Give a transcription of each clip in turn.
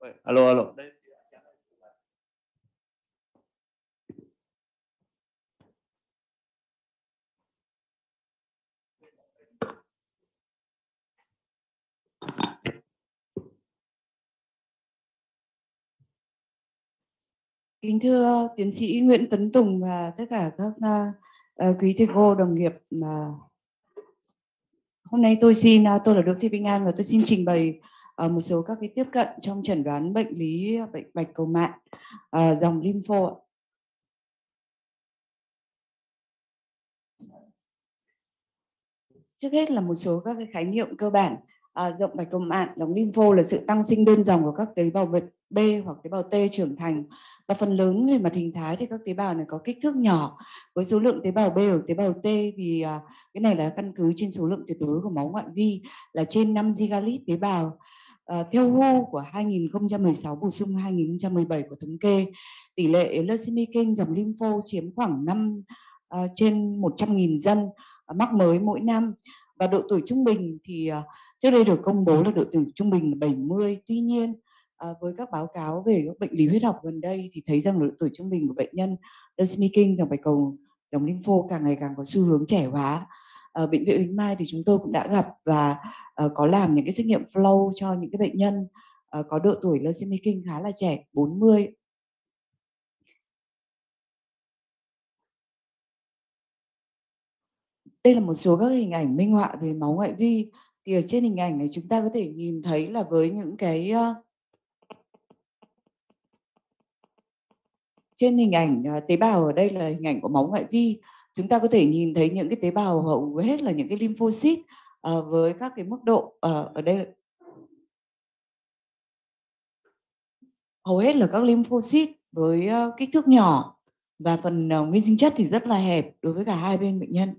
Alo, alo. Đây. Kính thưa tiến sĩ Nguyễn Tấn Tùng và tất cả các quý thầy cô đồng nghiệp, hôm nay tôi là Đỗ Thị Bình An và tôi xin trình bày một số các cái tiếp cận trong chẩn đoán bệnh lý bệnh bạch cầu mạn dòng lympho. Trước hết là một số các cái khái niệm cơ bản. Dòng bạch cầu mạn dòng lympho là sự tăng sinh đơn dòng của các tế bào B hoặc tế bào T trưởng thành, và phần lớn về mặt hình thái thì các tế bào này có kích thước nhỏ với số lượng tế bào B hoặc tế bào T thì cái này là căn cứ trên số lượng tuyệt đối của máu ngoại vi là trên 5 gigalit tế bào. Theo WHO của 2016 bổ sung 2017 của thống kê, tỷ lệ leukemia kinh dòng lympho chiếm khoảng 5 trên 100.000 dân mắc mới mỗi năm, và độ tuổi trung bình thì trước đây được công bố là độ tuổi trung bình là 70. Tuy nhiên với các báo cáo về các bệnh lý huyết học gần đây thì thấy rằng độ tuổi trung bình của bệnh nhân leukemia kinh dòng bạch cầu dòng lympho càng ngày càng có xu hướng trẻ hóa. Ở bệnh viện Bạch Mai thì chúng tôi cũng đã gặp và có làm những cái xét nghiệm flow cho những cái bệnh nhân có độ tuổi leukemia kinh khá là trẻ, 40. Đây là một số các hình ảnh minh họa về máu ngoại vi. Thì ở trên hình ảnh này chúng ta có thể nhìn thấy là với những cái trên hình ảnh tế bào ở đây là hình ảnh của máu ngoại vi. Chúng ta có thể nhìn thấy những cái tế bào hầu hết là những cái lymphocyte với các cái mức độ ở đây hầu hết là các lymphocyte với kích thước nhỏ, và phần nguyên sinh chất thì rất là hẹp đối với cả hai bên bệnh nhân.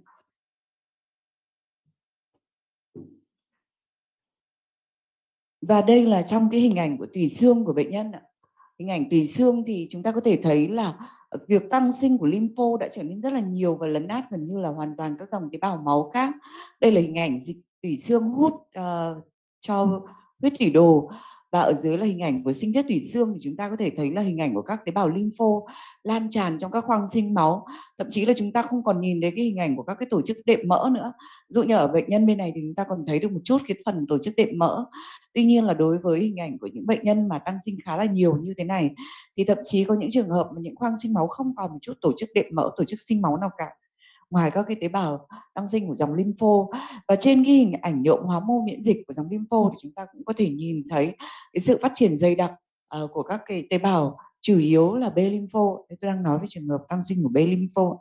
Và đây là trong cái hình ảnh của tủy xương của bệnh nhân ạ. Hình ảnh tủy xương thì chúng ta có thể thấy là việc tăng sinh của lympho đã trở nên rất là nhiều và lấn át gần như là hoàn toàn các dòng tế bào máu khác. Đây là hình ảnh dịch tủy xương hút cho huyết thủy đồ, và ở dưới là hình ảnh của sinh thiết tủy xương, thì chúng ta có thể thấy là hình ảnh của các tế bào lympho lan tràn trong các khoang sinh máu. Thậm chí là chúng ta không còn nhìn thấy cái hình ảnh của các cái tổ chức đệm mỡ nữa. Dụ như ở bệnh nhân bên này thì chúng ta còn thấy được một chút cái phần tổ chức đệm mỡ. Tuy nhiên là đối với hình ảnh của những bệnh nhân mà tăng sinh khá là nhiều như thế này thì thậm chí có những trường hợp mà những khoang sinh máu không còn một chút tổ chức đệm mỡ, tổ chức sinh máu nào cả, ngoài các cái tế bào tăng sinh của dòng lympho. Và trên cái hình ảnh nhộn hóa mô miễn dịch của dòng lympho thì chúng ta cũng có thể nhìn thấy cái sự phát triển dày đặc của các cái tế bào chủ yếu là B lympho. Tôi đang nói về trường hợp tăng sinh của B lympho.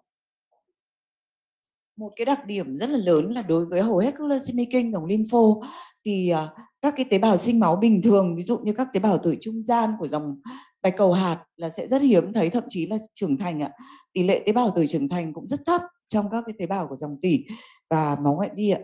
Một cái đặc điểm rất là lớn là đối với hầu hết các leukemia kinh dòng lympho thì các cái tế bào sinh máu bình thường, ví dụ như các tế bào tuổi trung gian của dòng bạch cầu hạt là sẽ rất hiếm thấy, thậm chí là trưởng thành ạ. Tỷ lệ tế bào tuổi trưởng thành cũng rất thấp trong các cái tế bào của dòng tủy và máu ngoại vi ạ.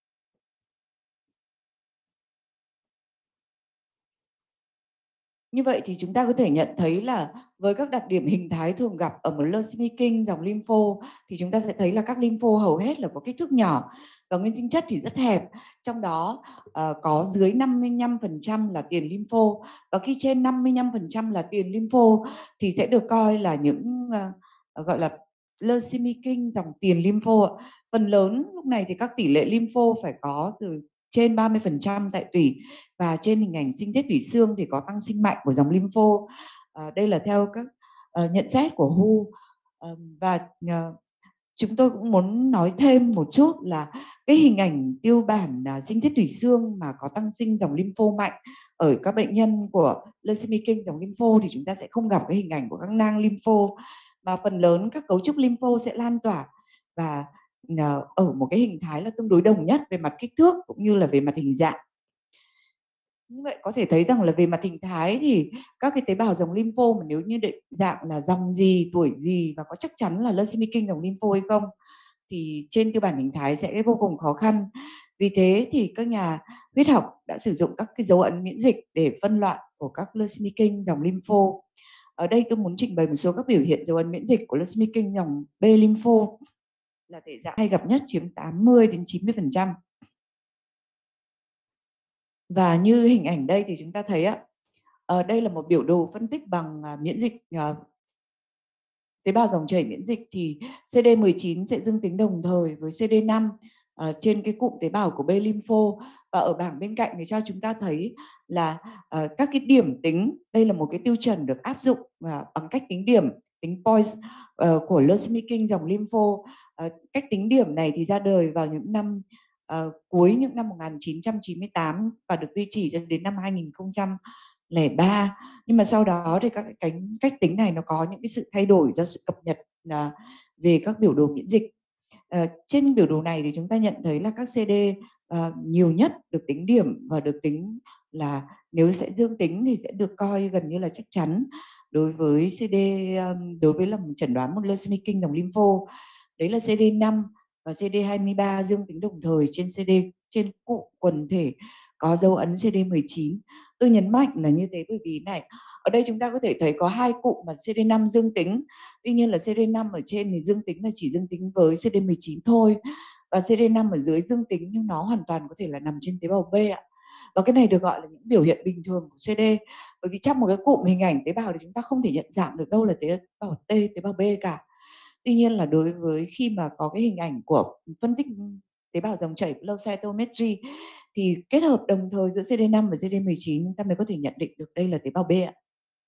Như vậy thì chúng ta có thể nhận thấy là với các đặc điểm hình thái thường gặp ở một leukemia kinh dòng lympho thì chúng ta sẽ thấy là các lympho hầu hết là có kích thước nhỏ và nguyên sinh chất thì rất hẹp. Trong đó có dưới 55% là tiền lympho, và khi trên 55% là tiền lympho thì sẽ được coi là những gọi là leukemia kinh dòng tiền lympho. Phần lớn lúc này thì các tỷ lệ lympho phải có từ trên 30% tại tủy, và trên hình ảnh sinh thiết tủy xương thì có tăng sinh mạnh của dòng lympho. Đây là theo các nhận xét của WHO. Và chúng tôi cũng muốn nói thêm một chút là cái hình ảnh tiêu bản sinh thiết tủy xương mà có tăng sinh dòng lympho mạnh ở các bệnh nhân của leukemia kinh dòng lympho thì chúng ta sẽ không gặp cái hình ảnh của các nang lympho, mà phần lớn các cấu trúc lympho sẽ lan tỏa và ở một cái hình thái là tương đối đồng nhất về mặt kích thước cũng như là về mặt hình dạng. Như vậy có thể thấy rằng là về mặt hình thái thì các cái tế bào dòng lympho mà nếu như định dạng là dòng gì, tuổi gì và có chắc chắn là leukemia kinh dòng lympho hay không thì trên tiêu bản hình thái sẽ vô cùng khó khăn. Vì thế thì các nhà huyết học đã sử dụng các cái dấu ấn miễn dịch để phân loại của các leukemia kinh dòng lympho. Ở đây tôi muốn trình bày một số các biểu hiện dấu ấn miễn dịch của leukemia kinh dòng B lympho là thể dạng hay gặp nhất, chiếm 80 đến 90%. Và như hình ảnh đây thì chúng ta thấy Đây là một biểu đồ phân tích bằng miễn dịch tế bào dòng chảy miễn dịch, thì CD19 sẽ dương tính đồng thời với CD5 trên cái cụm tế bào của B-lympho. Và ở bảng bên cạnh thì cho chúng ta thấy là các cái điểm tính, đây là một cái tiêu chuẩn được áp dụng bằng cách tính điểm, tính points của Leucemia King dòng lympho. Cách tính điểm này thì ra đời vào những năm cuối những năm 1998 và được duy trì cho đến năm 2003. Nhưng mà sau đó thì các cái cách tính này nó có những cái sự thay đổi do sự cập nhật về các biểu đồ miễn dịch. Trên biểu đồ này thì chúng ta nhận thấy là các CD nhiều nhất được tính điểm và được tính là nếu sẽ dương tính thì sẽ được coi gần như là chắc chắn đối với CD, đối với là chẩn đoán một Leucemia King dòng lympho. Đấy là CD5 và CD23 dương tính đồng thời trên cụm quần thể có dấu ấn CD19. Tôi nhấn mạnh là như thế bởi vì này, ở đây chúng ta có thể thấy có hai cụm mà CD5 dương tính. Tuy nhiên là CD5 ở trên thì dương tính là chỉ dương tính với CD19 thôi. Và CD5 ở dưới dương tính nhưng nó hoàn toàn có thể là nằm trên tế bào B ạ. Và cái này được gọi là những biểu hiện bình thường của CD. Bởi vì trong một cái cụm hình ảnh tế bào thì chúng ta không thể nhận dạng được đâu là tế bào T, tế bào B cả. Tuy nhiên là đối với khi mà có cái hình ảnh của phân tích tế bào dòng chảy flow cytometry thì kết hợp đồng thời giữa CD5 và CD19 chúng ta mới có thể nhận định được đây là tế bào B ạ.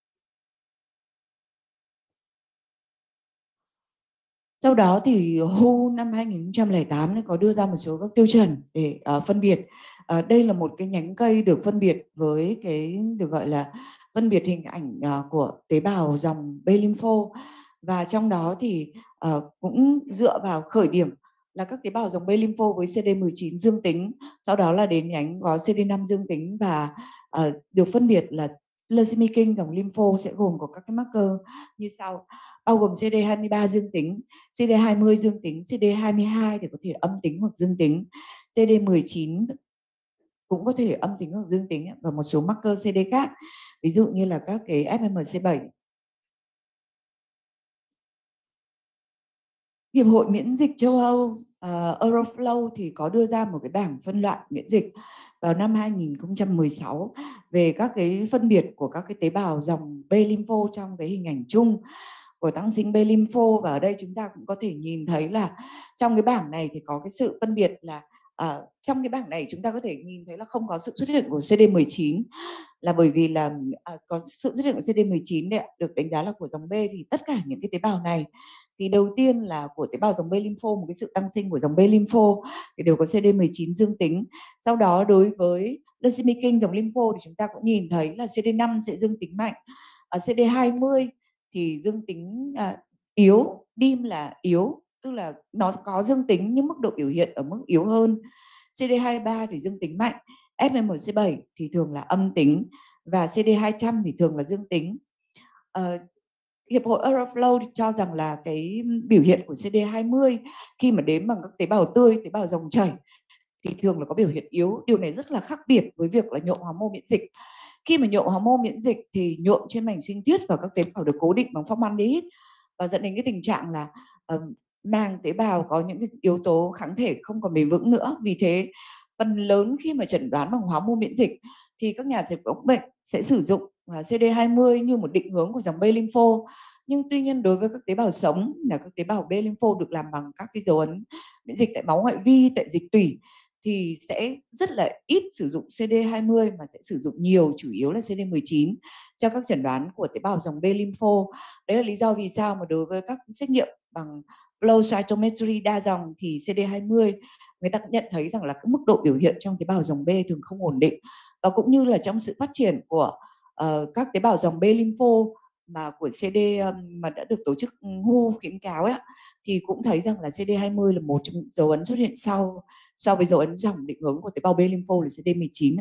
Sau đó thì WHO năm 2008 có đưa ra một số các tiêu chuẩn để phân biệt. Đây là một cái nhánh cây được phân biệt với cái được gọi là phân biệt hình ảnh của tế bào dòng B lympho, và trong đó thì cũng dựa vào khởi điểm là các tế bào dòng B lympho với CD19 dương tính, sau đó là đến nhánh có CD5 dương tính, và được phân biệt là Leucemia King dòng lympho sẽ gồm có các cái marker như sau, bao gồm CD23 dương tính, CD20 dương tính, CD22 thì có thể âm tính hoặc dương tính, CD19 cũng có thể âm tính hoặc dương tính, và một số marker CD khác, ví dụ như là các cái FMC7. Hiệp hội miễn dịch châu Âu Euroflow thì có đưa ra một cái bảng phân loại miễn dịch vào năm 2016 về các cái phân biệt của các cái tế bào dòng B lympho trong cái hình ảnh chung của tăng sinh B lympho. Và ở đây chúng ta cũng có thể nhìn thấy là trong cái bảng này thì có cái sự phân biệt là trong cái bảng này chúng ta có thể nhìn thấy là không có sự xuất hiện của CD19, là bởi vì là có sự xuất hiện của CD19 đấy, được đánh giá là của dòng B, thì tất cả những cái tế bào này thì đầu tiên là của tế bào dòng B lympho, một cái sự tăng sinh của dòng B lympho thì đều có CD19 dương tính. Sau đó đối với Leucemia King dòng lympho thì chúng ta cũng nhìn thấy là CD5 sẽ dương tính mạnh, ở CD20 thì dương tính yếu, DIM là yếu, tức là nó có dương tính nhưng mức độ biểu hiện ở mức yếu hơn. CD23 thì dương tính mạnh, FMC7 thì thường là âm tính, và CD200 thì thường là dương tính. Hiệp hội Euroflow thì cho rằng là cái biểu hiện của CD20 khi mà đếm bằng các tế bào tươi, tế bào dòng chảy thì thường là có biểu hiện yếu. Điều này rất là khác biệt với việc là nhộn hormone miễn dịch. Khi mà nhộn hormone miễn dịch thì nhộn trên màng sinh thiết và các tế bào được cố định bằng formaldehyde, và dẫn đến cái tình trạng là màng tế bào có những cái yếu tố kháng thể không còn bền vững nữa. Vì thế phần lớn khi mà chẩn đoán bằng hormone miễn dịch thì các nhà dịch phẫu bệnh sẽ sử dụng CD20 như một định hướng của dòng B lympho. Nhưng tuy nhiên đối với các tế bào sống là các tế bào B lympho được làm bằng các cái dấu ấn miễn dịch tại máu ngoại vi, tại dịch tủy, thì sẽ rất là ít sử dụng CD20 mà sẽ sử dụng nhiều, chủ yếu là CD19 cho các chẩn đoán của tế bào dòng B lympho. Đấy là lý do vì sao mà đối với các xét nghiệm bằng flow cytometry đa dòng thì CD20 người ta cũng nhận thấy rằng là cái mức độ biểu hiện trong tế bào dòng B thường không ổn định, và cũng như là trong sự phát triển của các tế bào dòng B lympho mà của CD mà đã được tổ chức WHO khuyến cáo ấy, thì cũng thấy rằng là CD20 là một trong những dấu ấn xuất hiện sau so với dấu ấn dòng định hướng của tế bào B lympho là CD19.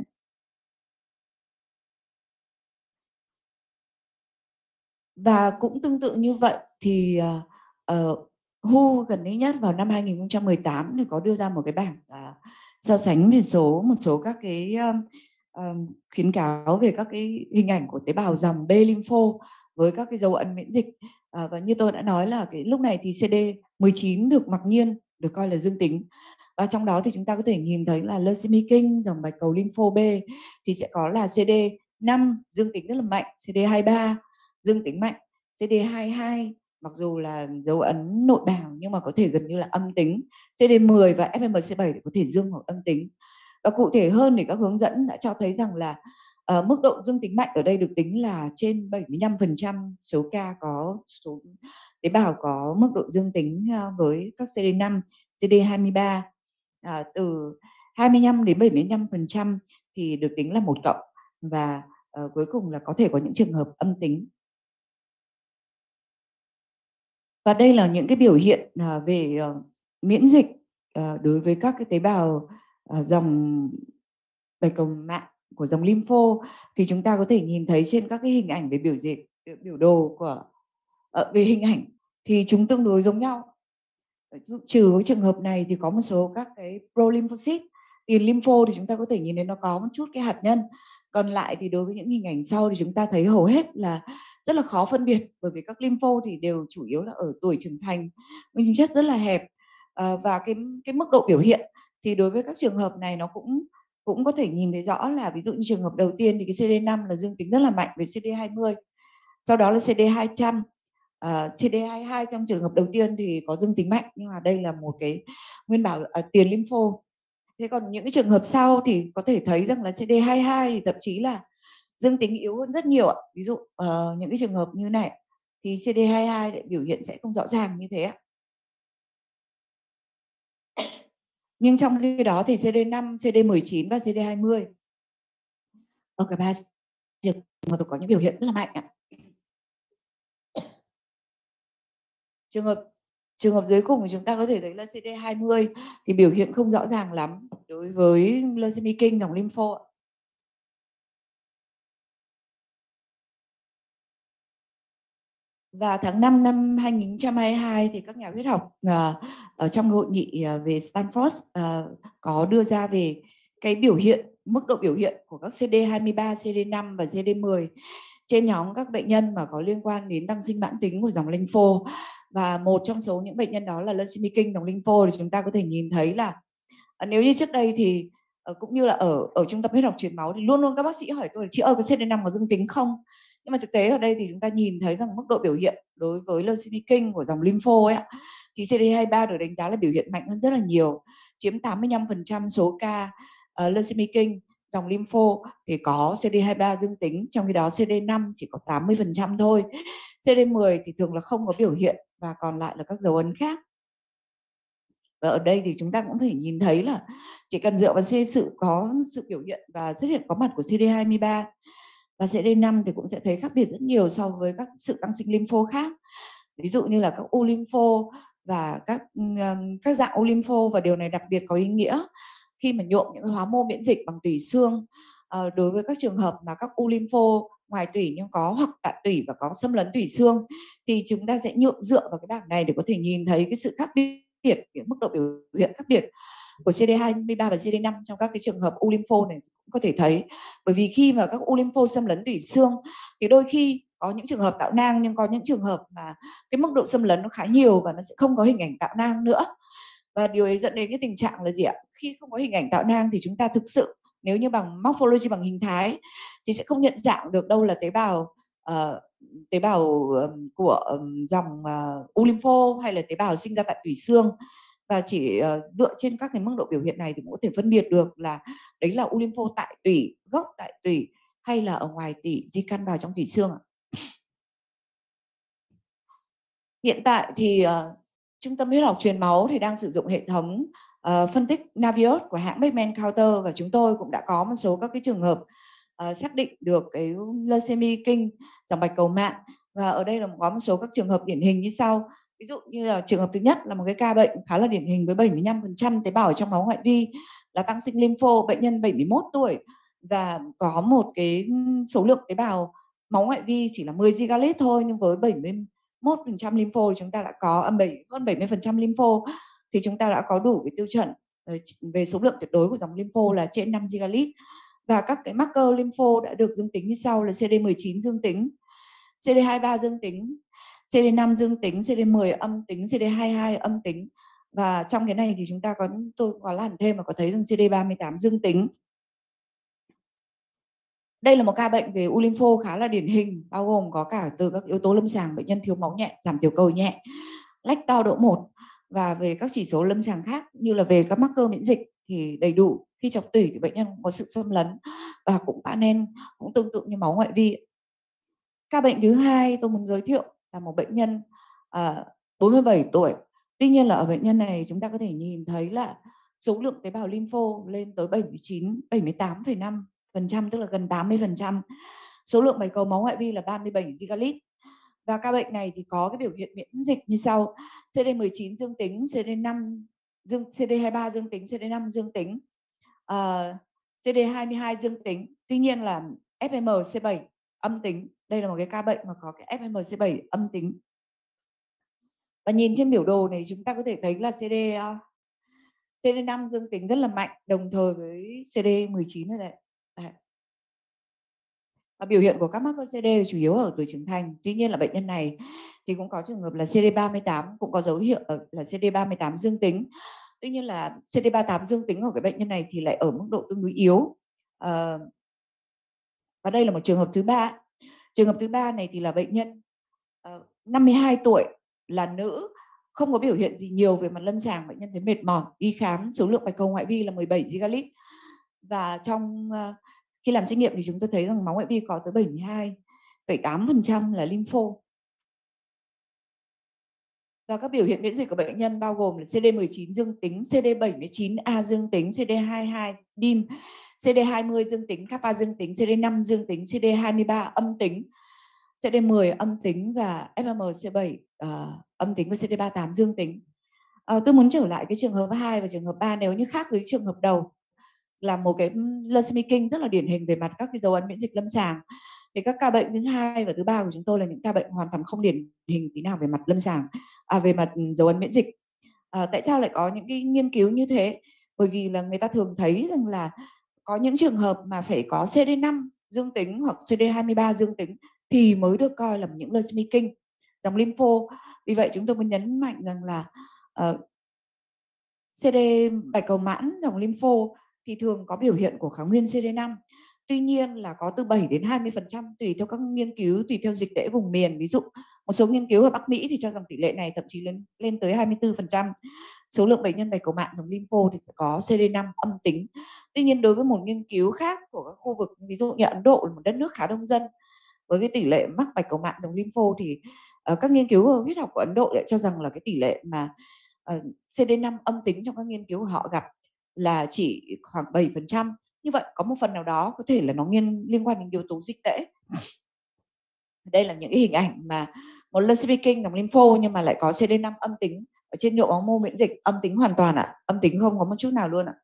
Và cũng tương tự như vậy thì WHO gần đây nhất vào năm 2018 thì có đưa ra một cái bảng so sánh về một số các cái khuyến cáo về các cái hình ảnh của tế bào dòng B lympho với các cái dấu ấn miễn dịch. Và như tôi đã nói là cái lúc này thì CD19 được mặc nhiên được coi là dương tính. Và trong đó thì chúng ta có thể nhìn thấy là Leucemia King dòng bạch cầu lympho B thì sẽ có là CD CD5 dương tính rất là mạnh, CD23 dương tính mạnh, CD22 mặc dù là dấu ấn nội bào nhưng mà có thể gần như là âm tính, CD10 và FMC7 có thể dương hoặc âm tính. Và cụ thể hơn thì các hướng dẫn đã cho thấy rằng là mức độ dương tính mạnh ở đây được tính là trên 75% số ca có số tế bào có mức độ dương tính với các CD5, CD23, từ 25 đến 75% thì được tính là 1+, và cuối cùng là có thể có những trường hợp âm tính. Và đây là những cái biểu hiện về miễn dịch đối với các cái tế bào dòng bạch cầu mạng của dòng lympho, thì chúng ta có thể nhìn thấy trên các cái hình ảnh về biểu đồ của về hình ảnh thì chúng tương đối giống nhau. Trừ cái trường hợp này thì có một số các cái pro-lymphocyte, thì lympho thì chúng ta có thể nhìn thấy nó có một chút cái hạt nhân. Còn lại thì đối với những hình ảnh sau thì chúng ta thấy hầu hết là rất là khó phân biệt, bởi vì các lympho thì đều chủ yếu là ở tuổi trưởng thành, nguyên sinh chất rất là hẹp. Và cái mức độ biểu hiện thì đối với các trường hợp này nó cũng cũng có thể nhìn thấy rõ là ví dụ như trường hợp đầu tiên thì cái CD5 là dương tính rất là mạnh với CD20, sau đó là CD200. CD22 trong trường hợp đầu tiên thì có dương tính mạnh, nhưng mà đây là một cái nguyên bảo tiền lympho. Thế còn những cái trường hợp sau thì có thể thấy rằng là CD22 thì thậm chí là dương tính yếu hơn rất nhiều ạ. Ví dụ những cái trường hợp như này thì CD22 lại biểu hiện sẽ không rõ ràng như thế ạ. Nhưng trong khi đó thì CD5, CD19 và CD20 ở cả ba trường hợp có những biểu hiện rất là mạnh ạ. Trường hợp trường hợp dưới cùng thì chúng ta có thể thấy là CD20 thì biểu hiện không rõ ràng lắm đối với Leucemia kinh dòng lympho. Và tháng 5 năm 2022 thì các nhà huyết học ở trong hội nghị về Stanford có đưa ra về cái biểu hiện, mức độ biểu hiện của các CD23, CD5 và CD10 trên nhóm các bệnh nhân mà có liên quan đến tăng sinh mãn tính của dòng lympho. Và một trong số những bệnh nhân đó là Leucemia kinh dòng lympho, thì chúng ta có thể nhìn thấy là nếu như trước đây thì cũng như là ở trung tâm huyết học truyền máu thì luôn luôn các bác sĩ hỏi tôi là chị ơi, có CD5 có dương tính không? Nhưng mà thực tế ở đây thì chúng ta nhìn thấy rằng mức độ biểu hiện đối với Leucemia kinh của dòng lympho ấy thì CD23 được đánh giá là biểu hiện mạnh hơn rất là nhiều, chiếm 85% số ca Leucemia kinh dòng lympho thì có CD23 dương tính, trong khi đó CD5 chỉ có 80% thôi. CD10 thì thường là không có biểu hiện và còn lại là các dấu ấn khác. Và ở đây thì chúng ta cũng thể nhìn thấy là chỉ cần dựa vào sự biểu hiện và xuất hiện có mặt của CD23 và CD5 thì cũng sẽ thấy khác biệt rất nhiều so với các sự tăng sinh lympho khác. Ví dụ như là các u lympho và các dạng u lympho, và điều này đặc biệt có ý nghĩa khi mà nhuộm những hóa mô miễn dịch bằng tủy xương đối với các trường hợp mà các u lympho ngoài tủy nhưng có hoặc tại tủy và có xâm lấn tủy xương, thì chúng ta sẽ dựa vào cái bảng này để có thể nhìn thấy cái sự khác biệt, cái mức độ biểu hiện khác biệt của CD23 và CD5 trong các cái trường hợp u lympho này cũng có thể thấy. Bởi vì khi mà các u lympho xâm lấn tủy xương thì đôi khi có những trường hợp tạo nang, nhưng có những trường hợp mà cái mức độ xâm lấn nó khá nhiều và nó sẽ không có hình ảnh tạo nang nữa. Và điều ấy dẫn đến cái tình trạng là gì ạ? Khi không có hình ảnh tạo nang thì chúng ta thực sự, nếu như bằng morphology, bằng hình thái, thì sẽ không nhận dạng được đâu là tế bào của dòng u lympho hay là tế bào sinh ra tại tủy xương. Và chỉ dựa trên các cái mức độ biểu hiện này thì cũng có thể phân biệt được là đấy là u lympho tại tủy, gốc tại tủy, hay là ở ngoài tủy di căn vào trong tủy xương ạ. Hiện tại thì Trung tâm huyết học truyền máu thì đang sử dụng hệ thống phân tích Navios của hãng Beckman Coulter, và chúng tôi cũng đã có một số các cái trường hợp xác định được cái leucemia kinh dòng bạch cầu mạng. Và ở đây là có một số các trường hợp điển hình như sau. Ví dụ như là trường hợp thứ nhất là một cái ca bệnh khá là điển hình với 75% tế bào ở trong máu ngoại vi là tăng sinh lympho, bệnh nhân 71 tuổi và có một cái số lượng tế bào máu ngoại vi chỉ là 10 gigalit thôi, nhưng với 71% lympho thì chúng ta đã có hơn 70% lympho, thì chúng ta đã có đủ cái tiêu chuẩn về số lượng tuyệt đối của dòng lympho là trên 5 gigalit. Và các cái marker lympho đã được dương tính như sau là CD19 dương tính, CD23 dương tính, CD5 dương tính, CD10 âm tính, CD22 âm tính. Và trong cái này thì tôi có làm thêm và có thấy rằng CD38 dương tính. Đây là một ca bệnh về u lympho khá là điển hình, bao gồm có cả từ các yếu tố lâm sàng bệnh nhân thiếu máu nhẹ, giảm tiểu cầu nhẹ, lách to độ 1 và về các chỉ số lâm sàng khác như là về các marker miễn dịch thì đầy đủ. Khi chọc tủy thì bệnh nhân cũng có sự xâm lấn và cũng panel cũng tương tự như máu ngoại vi. Ca bệnh thứ hai tôi muốn giới thiệu là một bệnh nhân 47 tuổi. Tuy nhiên là ở bệnh nhân này chúng ta có thể nhìn thấy là số lượng tế bào lympho lên tới 79, 78,5%, tức là gần 80%. Số lượng bạch cầu máu ngoại vi là 37 gigalit. Và ca bệnh này thì có cái biểu hiện miễn dịch như sau: CD19 dương tính, CD5 CD23 dương tính, CD5 dương tính, CD22 dương tính. Tuy nhiên là FMC7 âm tính. Đây là một cái ca bệnh mà có cái FMC7 âm tính. Và nhìn trên biểu đồ này chúng ta có thể thấy là CD5 dương tính rất là mạnh đồng thời với CD19 này đấy. Đấy. Và biểu hiện của các mắc CD chủ yếu ở tuổi trưởng thành. Tuy nhiên là bệnh nhân này thì cũng có trường hợp là CD38 cũng có dấu hiệu là CD38 dương tính. Tuy nhiên là CD38 dương tính ở cái bệnh nhân này thì lại ở mức độ tương đối yếu. Và đây là một trường hợp thứ ba. Trường hợp thứ ba này thì là bệnh nhân 52 tuổi, là nữ, không có biểu hiện gì nhiều về mặt lâm sàng. Bệnh nhân thấy mệt mỏi, đi khám, số lượng bạch cầu ngoại vi là 17 gigalit. Và trong khi làm xét nghiệm thì chúng tôi thấy rằng máu ngoại vi có tới 72,8% là lympho. Và các biểu hiện miễn dịch của bệnh nhân bao gồm là CD19 dương tính, CD79A dương tính, CD22 DIM, CD20 dương tính, kappa dương tính, CD5 dương tính, CD23 âm tính, CD10 âm tính và FMC7 âm tính và CD38 dương tính. Tôi muốn trở lại cái trường hợp 2 và trường hợp 3 nếu như khác với trường hợp đầu là một cái leukemia kinh rất là điển hình về mặt các cái dấu ấn miễn dịch lâm sàng. Thì các ca bệnh thứ hai và thứ ba của chúng tôi là những ca bệnh hoàn toàn không điển hình tí nào về mặt lâm sàng, về mặt dấu ấn miễn dịch. Tại sao lại có những cái nghiên cứu như thế? Bởi vì là người ta thường thấy rằng là có những trường hợp mà phải có CD5 dương tính hoặc CD23 dương tính thì mới được coi là những leukemia kinh dòng lympho. Vì vậy chúng tôi muốn nhấn mạnh rằng là CD bạch cầu mãn dòng lympho thì thường có biểu hiện của kháng nguyên CD5. Tuy nhiên là có từ 7 đến 20% tùy theo các nghiên cứu, tùy theo dịch tễ vùng miền. Ví dụ một số nghiên cứu ở Bắc Mỹ thì cho rằng tỷ lệ này thậm chí lên tới 24%. Số lượng bệnh nhân bạch cầu mạn dòng lympho thì sẽ có CD5 âm tính. Tuy nhiên đối với một nghiên cứu khác của các khu vực ví dụ như Ấn Độ là một đất nước khá đông dân với cái tỷ lệ mắc bạch cầu mạn dòng lympho thì các nghiên cứu huyết học của Ấn Độ lại cho rằng là cái tỷ lệ mà CD5 âm tính trong các nghiên cứu của họ gặp là chỉ khoảng 7%. Như vậy có một phần nào đó có thể là nó liên quan đến yếu tố dịch tễ. Đây là những cái hình ảnh mà một leukemia kinh dòng lympho nhưng mà lại có CD5 âm tính ở trên nhộ máu mô miễn dịch, âm tính hoàn toàn ạ, âm tính không có một chút nào luôn ạ.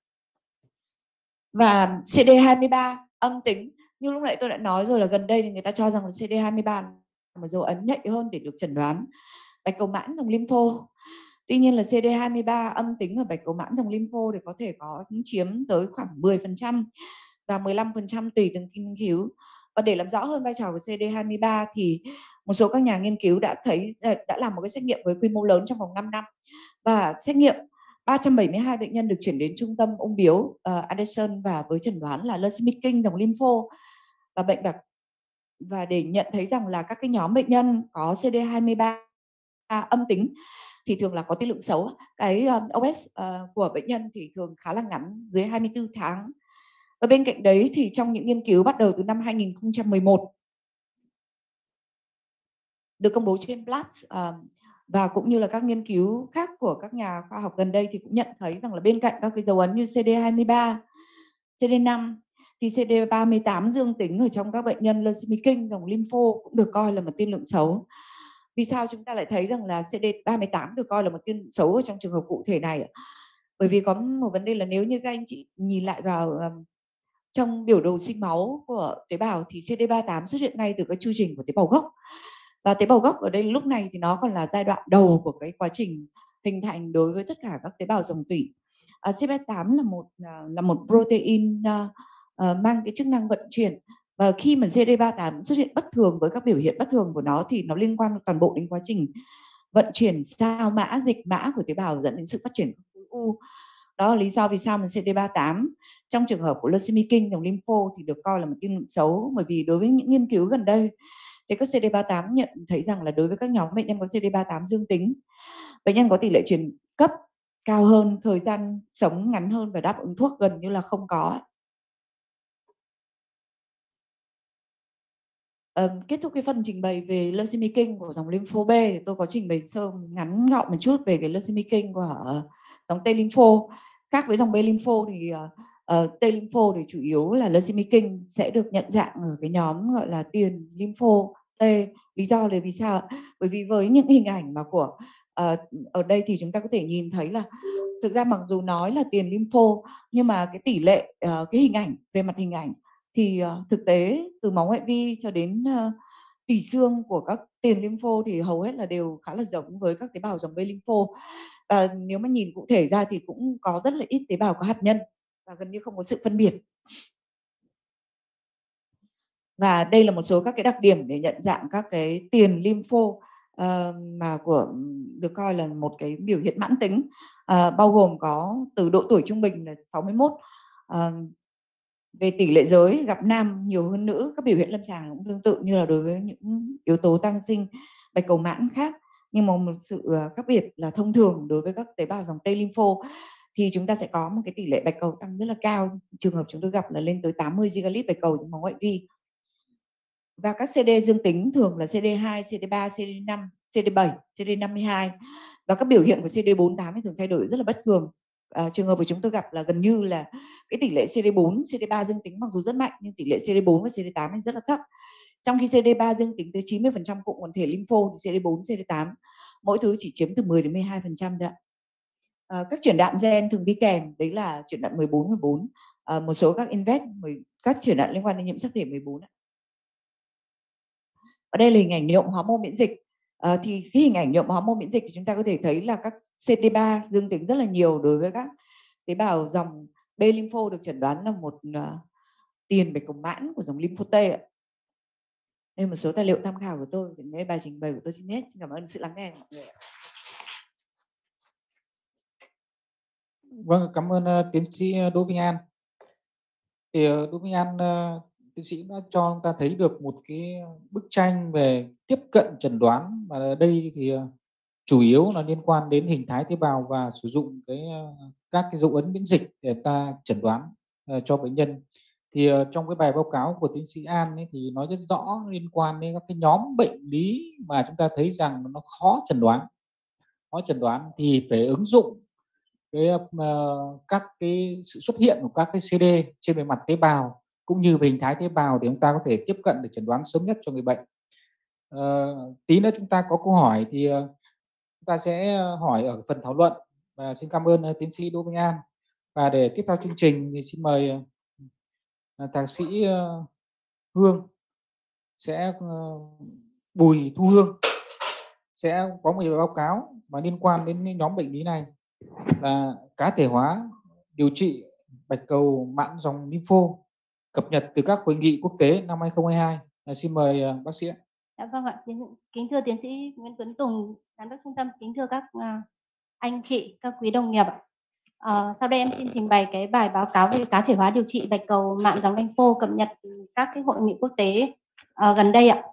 Và CD23 âm tính, như lúc nãy tôi đã nói rồi là gần đây thì người ta cho rằng là CD23 là một dấu ấn nhạy hơn để được chẩn đoán bạch cầu mãn dòng lympho. Tuy nhiên là CD23 âm tính ở bạch cầu mãn dòng lympho thì có thể có chiếm tới khoảng 10% và 15% tùy từng nghiên cứu. Và để làm rõ hơn vai trò của CD23 thì một số các nhà nghiên cứu đã làm một cái xét nghiệm với quy mô lớn trong vòng 5 năm và xét nghiệm 372 bệnh nhân được chuyển đến trung tâm ung biếu Anderson và với chẩn đoán là leukemia kinh dòng lympho và bệnh đặc, và để nhận thấy rằng là các cái nhóm bệnh nhân có CD23 âm tính thì thường là có tiên lượng xấu. Cái OS của bệnh nhân thì thường khá là ngắn, dưới 24 tháng. Và bên cạnh đấy thì trong những nghiên cứu bắt đầu từ năm 2011 được công bố trên PLAS và cũng như là các nghiên cứu khác của các nhà khoa học gần đây thì cũng nhận thấy rằng là bên cạnh các cái dấu ấn như CD23, CD5 thì CD38 dương tính ở trong các bệnh nhân leukemia kinh dòng lympho cũng được coi là một tiên lượng xấu. Vì sao chúng ta lại thấy rằng là CD38 được coi là một tiên lượng xấu ở trong trường hợp cụ thể này? Bởi vì có một vấn đề là nếu như các anh chị nhìn lại vào trong biểu đồ sinh máu của tế bào thì CD38 xuất hiện ngay từ cái chu trình của tế bào gốc. Và tế bào gốc ở đây lúc này thì nó còn là giai đoạn đầu của cái quá trình hình thành đối với tất cả các tế bào dòng tủy. CD38 là một protein mang cái chức năng vận chuyển, và khi mà CD38 xuất hiện bất thường với các biểu hiện bất thường của nó thì nó liên quan toàn bộ đến quá trình vận chuyển sao mã, dịch mã của tế bào dẫn đến sự phát triển của khối u. Đó là lý do vì sao mà CD38 trong trường hợp của leukemia kinh dòng lympho thì được coi là một tiên lượng xấu, bởi vì đối với những nghiên cứu gần đây thì các CD38 nhận thấy rằng là đối với các nhóm bệnh nhân có CD38 dương tính, bệnh nhân có tỷ lệ chuyển cấp cao hơn, thời gian sống ngắn hơn và đáp ứng thuốc gần như là không có. Kết thúc cái phần trình bày về leukemia kinh của dòng lympho B thì tôi có trình bày sơ ngắn gọn một chút về cái leukemia kinh của dòng T lympho. Khác với dòng B lympho thì T lympho thì chủ yếu là leukemia kinh sẽ được nhận dạng ở cái nhóm gọi là tiền lympho T. Lý do là vì sao? Bởi vì với những hình ảnh mà của ở đây thì chúng ta có thể nhìn thấy là thực ra mặc dù nói là tiền lympho nhưng mà cái tỷ lệ cái hình ảnh về mặt hình ảnh thì thực tế từ máu ngoại vi cho đến tủy xương của các tiền lympho thì hầu hết là đều khá là giống với các tế bào dòng B lympho. Và nếu mà nhìn cụ thể ra thì cũng có rất là ít tế bào có hạt nhân và gần như không có sự phân biệt. Và đây là một số các cái đặc điểm để nhận dạng các cái tiền lympho mà được coi là một cái biểu hiện mãn tính, bao gồm có từ độ tuổi trung bình là 61, về tỷ lệ giới gặp nam nhiều hơn nữ, các biểu hiện lâm sàng cũng tương tự như là đối với những yếu tố tăng sinh bạch cầu mãn khác, nhưng mà một sự khác biệt là thông thường đối với các tế bào dòng T lympho thì chúng ta sẽ có một cái tỷ lệ bạch cầu tăng rất là cao, trường hợp chúng tôi gặp là lên tới 80 gigalit bạch cầu trong máu ngoại vi. Và các CD dương tính thường là CD2, CD3, CD5, CD7, CD52. Và các biểu hiện của CD48 thì thường thay đổi rất là bất thường. Trường hợp của chúng tôi gặp là gần như là cái tỷ lệ CD4, CD3 dương tính mặc dù rất mạnh nhưng tỷ lệ CD4 và CD8 thì rất là thấp. Trong khi CD3 dương tính tới 90% cụm quần thể lympho thì CD4, CD8 mỗi thứ chỉ chiếm từ 10 đến 12% thôi ạ. Các chuyển đạn gen thường đi kèm đấy là chuyển đạn 14, 14, một số các invest, các chuyển đạn liên quan đến nhiễm sắc thể 14. Ở đây là hình ảnh nhuộm hormone miễn dịch. Thì cái hình ảnh nhuộm hormone miễn dịch thì chúng ta có thể thấy là các CD3 dương tính rất là nhiều đối với các tế bào dòng B lympho được chẩn đoán là một tiền bạch cầu mãn của dòng lympho T ạ. Đây là một số tài liệu tham khảo của tôi. Đây bài trình bày của tôi xin hết. Xin cảm ơn sự lắng nghe của mọi người. Vâng, cảm ơn tiến sĩ Đỗ Vinh An. Thì Đỗ Vinh An, tiến sĩ đã cho chúng ta thấy được một cái bức tranh về tiếp cận chẩn đoán, và ở đây thì chủ yếu là liên quan đến hình thái tế bào và sử dụng các cái dấu ấn miễn dịch để ta chẩn đoán cho bệnh nhân. Thì trong cái bài báo cáo của tiến sĩ An ấy, thì nói rất rõ liên quan đến các cái nhóm bệnh lý mà chúng ta thấy rằng nó khó chẩn đoán. Khó chẩn đoán thì phải ứng dụng các cái sự xuất hiện của các cái CD trên bề mặt tế bào cũng như về hình thái tế bào để chúng ta có thể tiếp cận để chẩn đoán sớm nhất cho người bệnh. Tí nữa chúng ta có câu hỏi thì chúng ta sẽ hỏi ở phần thảo luận, và xin cảm ơn tiến sĩ Đỗ Vinh An. Và để tiếp theo chương trình thì xin mời thạc sĩ Hương sẽ Bùi Thu Hương sẽ có một báo cáo mà liên quan đến nhóm bệnh lý này là cá thể hóa điều trị bạch cầu mãn dòng lympho cập nhật từ các hội nghị quốc tế năm 2022. Xin mời bác sĩ. Vâng ạ, kính thưa tiến sĩ Nguyễn Tuấn Tùng, giám đốc trung tâm, kính thưa các anh chị, các quý đồng nghiệp. Sau đây em xin trình bày cái bài báo cáo về cá thể hóa điều trị bạch cầu mạn dòng lympho cập nhật từ các cái hội nghị quốc tế gần đây ạ.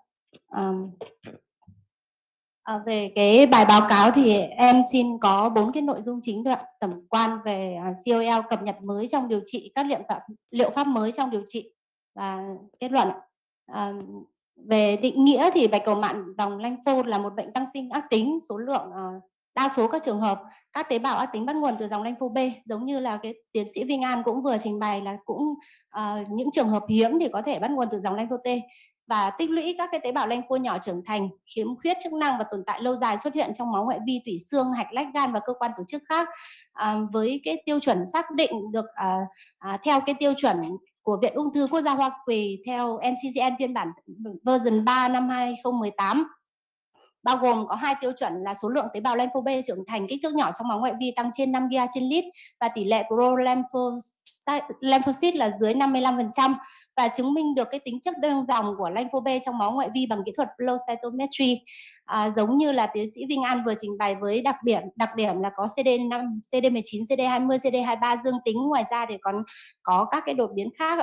Về cái bài báo cáo thì em xin có 4 cái nội dung chính thôi ạ. Tổng quan về COL cập nhật mới trong điều trị, các liệu pháp mới trong điều trị và kết luận. Về định nghĩa thì bạch cầu mạn dòng lympho là một bệnh tăng sinh ác tính, số lượng đa số các trường hợp các tế bào ác tính bắt nguồn từ dòng lympho B, giống như là cái tiến sĩ Vinh An cũng vừa trình bày là cũng những trường hợp hiếm thì có thể bắt nguồn từ dòng lympho T, và tích lũy các cái tế bào lympho nhỏ trưởng thành, khiếm khuyết chức năng và tồn tại lâu dài xuất hiện trong máu ngoại vi, tủy xương, hạch, lách, gan và cơ quan tổ chức khác, với cái tiêu chuẩn xác định được theo cái tiêu chuẩn của Viện Ung thư Quốc gia Hoa Kỳ theo NCCN phiên bản version 3 năm 2018, bao gồm có 2 tiêu chuẩn là số lượng tế bào lympho B trưởng thành kích thước nhỏ trong máu ngoại vi tăng trên 5 GA trên lít và tỷ lệ pro lymphocyte là dưới 55%, và chứng minh được cái tính chất đơn dòng của lympho B trong máu ngoại vi bằng kỹ thuật flow cytometry. Giống như là tiến sĩ Vinh An vừa trình bày, với đặc điểm là có CD5, CD19, CD20, CD23 dương tính, ngoài ra thì còn có các cái đột biến khác.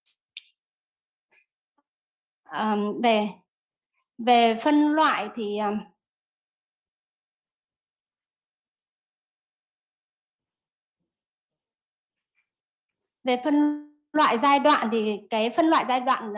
Về phân loại thì về phân loại giai đoạn thì cái phân loại giai đoạn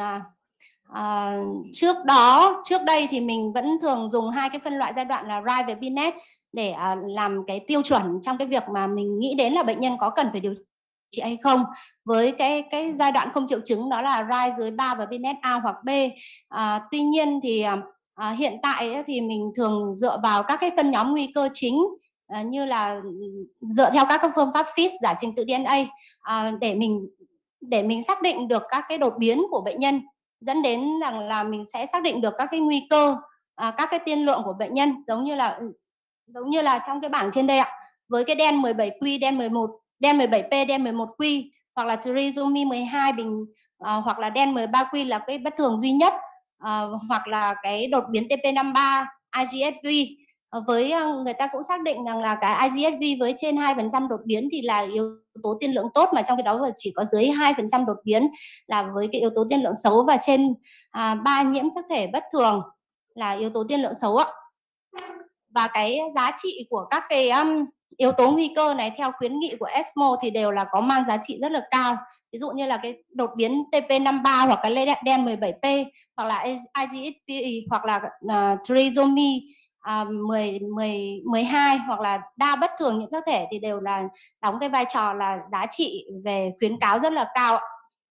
trước đây thì mình vẫn thường dùng hai cái phân loại giai đoạn là Rai và Binet để làm cái tiêu chuẩn trong cái việc mà mình nghĩ đến là bệnh nhân có cần phải điều trị hay không. Với cái giai đoạn không triệu chứng đó là Rai dưới 3 và Binet A hoặc B. Tuy nhiên thì hiện tại thì mình thường dựa vào các cái phân nhóm nguy cơ chính, như là dựa theo các phương pháp FISH, giải trình tự DNA, để mình xác định được các cái đột biến của bệnh nhân, dẫn đến rằng là mình sẽ xác định được các cái nguy cơ, các cái tiên lượng của bệnh nhân, giống như là trong cái bảng trên đây ạ. Với cái đen 17Q, đen 11, đen 17P, đen 11Q, hoặc là trisomy 12 bình, hoặc là đen 13Q là cái bất thường duy nhất, hoặc là cái đột biến TP53, IGSV. Với người ta cũng xác định rằng là cái IGSV với trên 2% đột biến thì là yếu tố tiên lượng tốt, mà trong cái đó chỉ có dưới 2% đột biến là với cái yếu tố tiên lượng xấu, và trên 3 nhiễm sắc thể bất thường là yếu tố tiên lượng xấu ạ. Và cái giá trị của các cái yếu tố nguy cơ này theo khuyến nghị của ESMO thì đều là có mang giá trị rất là cao. Ví dụ như là cái đột biến TP53 hoặc cái đen 17P, hoặc là IGSP, hoặc là trisomy 12, hoặc là đa bất thường nhiễm sắc thể thì đều là đóng cái vai trò là giá trị về khuyến cáo rất là cao.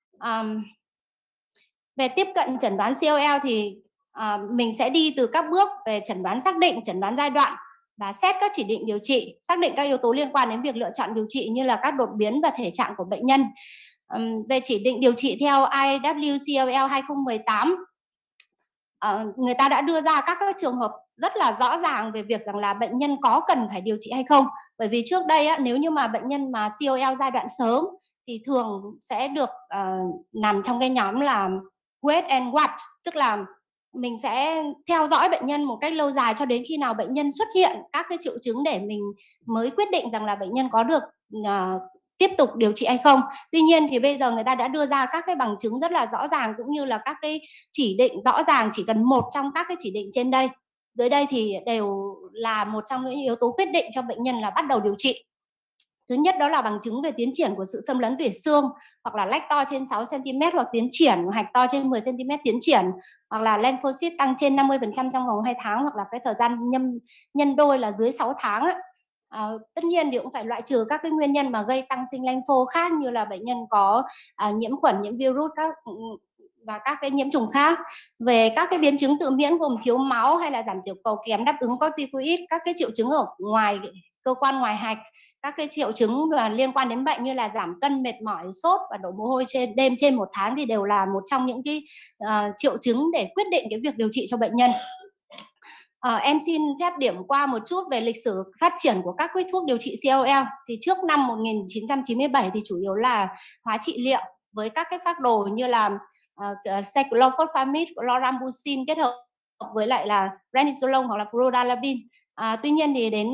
Về tiếp cận chẩn đoán CLL thì mình sẽ đi từ các bước về chẩn đoán xác định, chẩn đoán giai đoạn và xét các chỉ định điều trị, xác định các yếu tố liên quan đến việc lựa chọn điều trị như là các đột biến và thể trạng của bệnh nhân. Về chỉ định điều trị theo IWCLL 2018, người ta đã đưa ra các trường hợp rất là rõ ràng về việc rằng là bệnh nhân có cần phải điều trị hay không. Bởi vì trước đây nếu như mà bệnh nhân mà CLL giai đoạn sớm thì thường sẽ được nằm trong cái nhóm là wait and watch, tức là mình sẽ theo dõi bệnh nhân một cách lâu dài cho đến khi nào bệnh nhân xuất hiện các cái triệu chứng để mình mới quyết định rằng là bệnh nhân có được tiếp tục điều trị hay không. Tuy nhiên thì bây giờ người ta đã đưa ra các cái bằng chứng rất là rõ ràng, cũng như là các cái chỉ định rõ ràng, chỉ cần một trong các cái chỉ định trên đây, dưới đây thì đều là một trong những yếu tố quyết định cho bệnh nhân là bắt đầu điều trị. Thứ nhất đó là bằng chứng về tiến triển của sự xâm lấn tủy xương, hoặc là lách to trên 6 cm, hoặc tiến triển hạch to trên 10 cm tiến triển, hoặc là lymphocyte tăng trên 50% trong vòng 2 tháng, hoặc là cái thời gian nhân đôi là dưới 6 tháng á. Tất nhiên thì cũng phải loại trừ các cái nguyên nhân mà gây tăng sinh lympho khác, như là bệnh nhân có nhiễm khuẩn, nhiễm virus và các cái nhiễm trùng khác. Về các cái biến chứng tự miễn gồm thiếu máu hay là giảm tiểu cầu kém đáp ứng corticoid, các cái triệu chứng ở ngoài cơ quan ngoài hạch, các cái triệu chứng liên quan đến bệnh như là giảm cân, mệt mỏi, sốt và đổ mồ hôi đêm trên 1 tháng thì đều là một trong những cái triệu chứng để quyết định cái việc điều trị cho bệnh nhân. Em xin phép điểm qua một chút về lịch sử phát triển của các thuốc điều trị CLL. Thì trước năm 1997 thì chủ yếu là hóa trị liệu với các cái phác đồ như là cyclophosphamide, chlorambucil kết hợp với lại là prednisolone hoặc là fludarabin. Tuy nhiên thì đến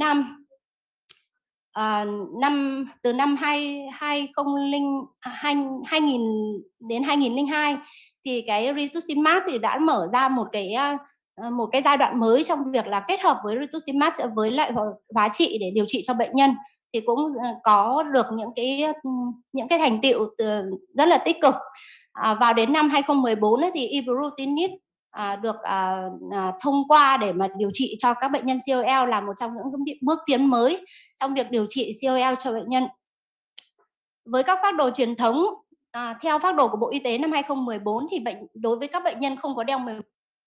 từ năm 2000 đến 2002 thì cái rituximab thì đã mở ra một cái giai đoạn mới trong việc là kết hợp với rituximab với lại hóa trị để điều trị cho bệnh nhân, thì cũng có được những cái thành tựu rất là tích cực. Vào đến năm 2014 thì ibrutinib được thông qua để mà điều trị cho các bệnh nhân CLL, là một trong những bước tiến mới trong việc điều trị CLL cho bệnh nhân. Với các phác đồ truyền thống, theo phác đồ của Bộ Y tế năm 2014 thì đối với các bệnh nhân không có đeo 11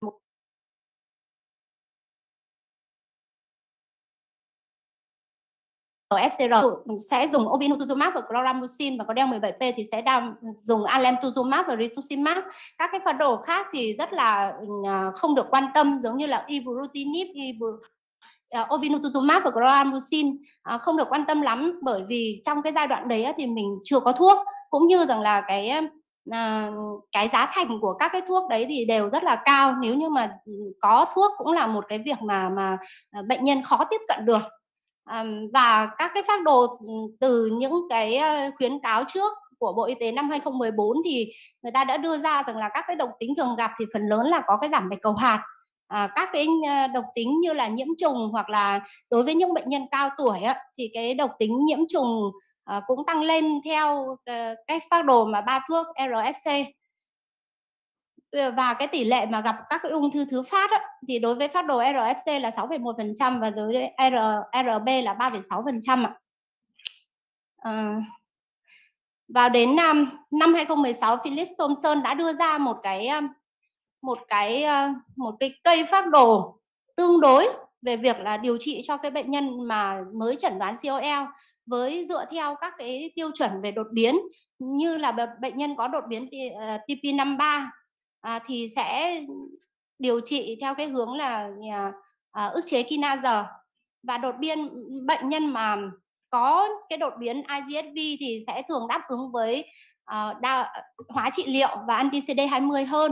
ở FCR sẽ dùng obinutuzumab và chlorambucil, và có đeo 17P thì sẽ dùng alemtuzumab và rituximab. Các cái phác đồ khác thì rất là không được quan tâm, giống như là ibrutinib, obinutuzumab và chlorambucil không được quan tâm lắm, bởi vì trong cái giai đoạn đấy thì mình chưa có thuốc, cũng như rằng là cái giá thành của các cái thuốc đấy thì đều rất là cao. Nếu như mà có thuốc cũng là một cái việc mà bệnh nhân khó tiếp cận được. Và các cái phác đồ từ những cái khuyến cáo trước của Bộ Y tế năm 2014 thì người ta đã đưa ra rằng là các cái độc tính thường gặp thì phần lớn là có cái giảm bạch cầu hạt. Các cái độc tính như là nhiễm trùng, hoặc là đối với những bệnh nhân cao tuổi thì cái độc tính nhiễm trùng cũng tăng lên theo cái phác đồ mà 3 thuốc RFC. Và cái tỷ lệ mà gặp các cái ung thư thứ phát thì đối với phác đồ RFC là 6,1% và đối với RB là 3,6% ạ. Vào đến năm 2016, Philip Thompson đã đưa ra một cái cây phác đồ tương đối về việc là điều trị cho cái bệnh nhân mà mới chẩn đoán COL, với dựa theo các cái tiêu chuẩn về đột biến, như là bệnh nhân có đột biến TP53 thì sẽ điều trị theo cái hướng là ức chế kinase, và đột biến bệnh nhân mà có cái đột biến IGSV thì sẽ thường đáp ứng với hóa trị liệu và anti CD20 hơn.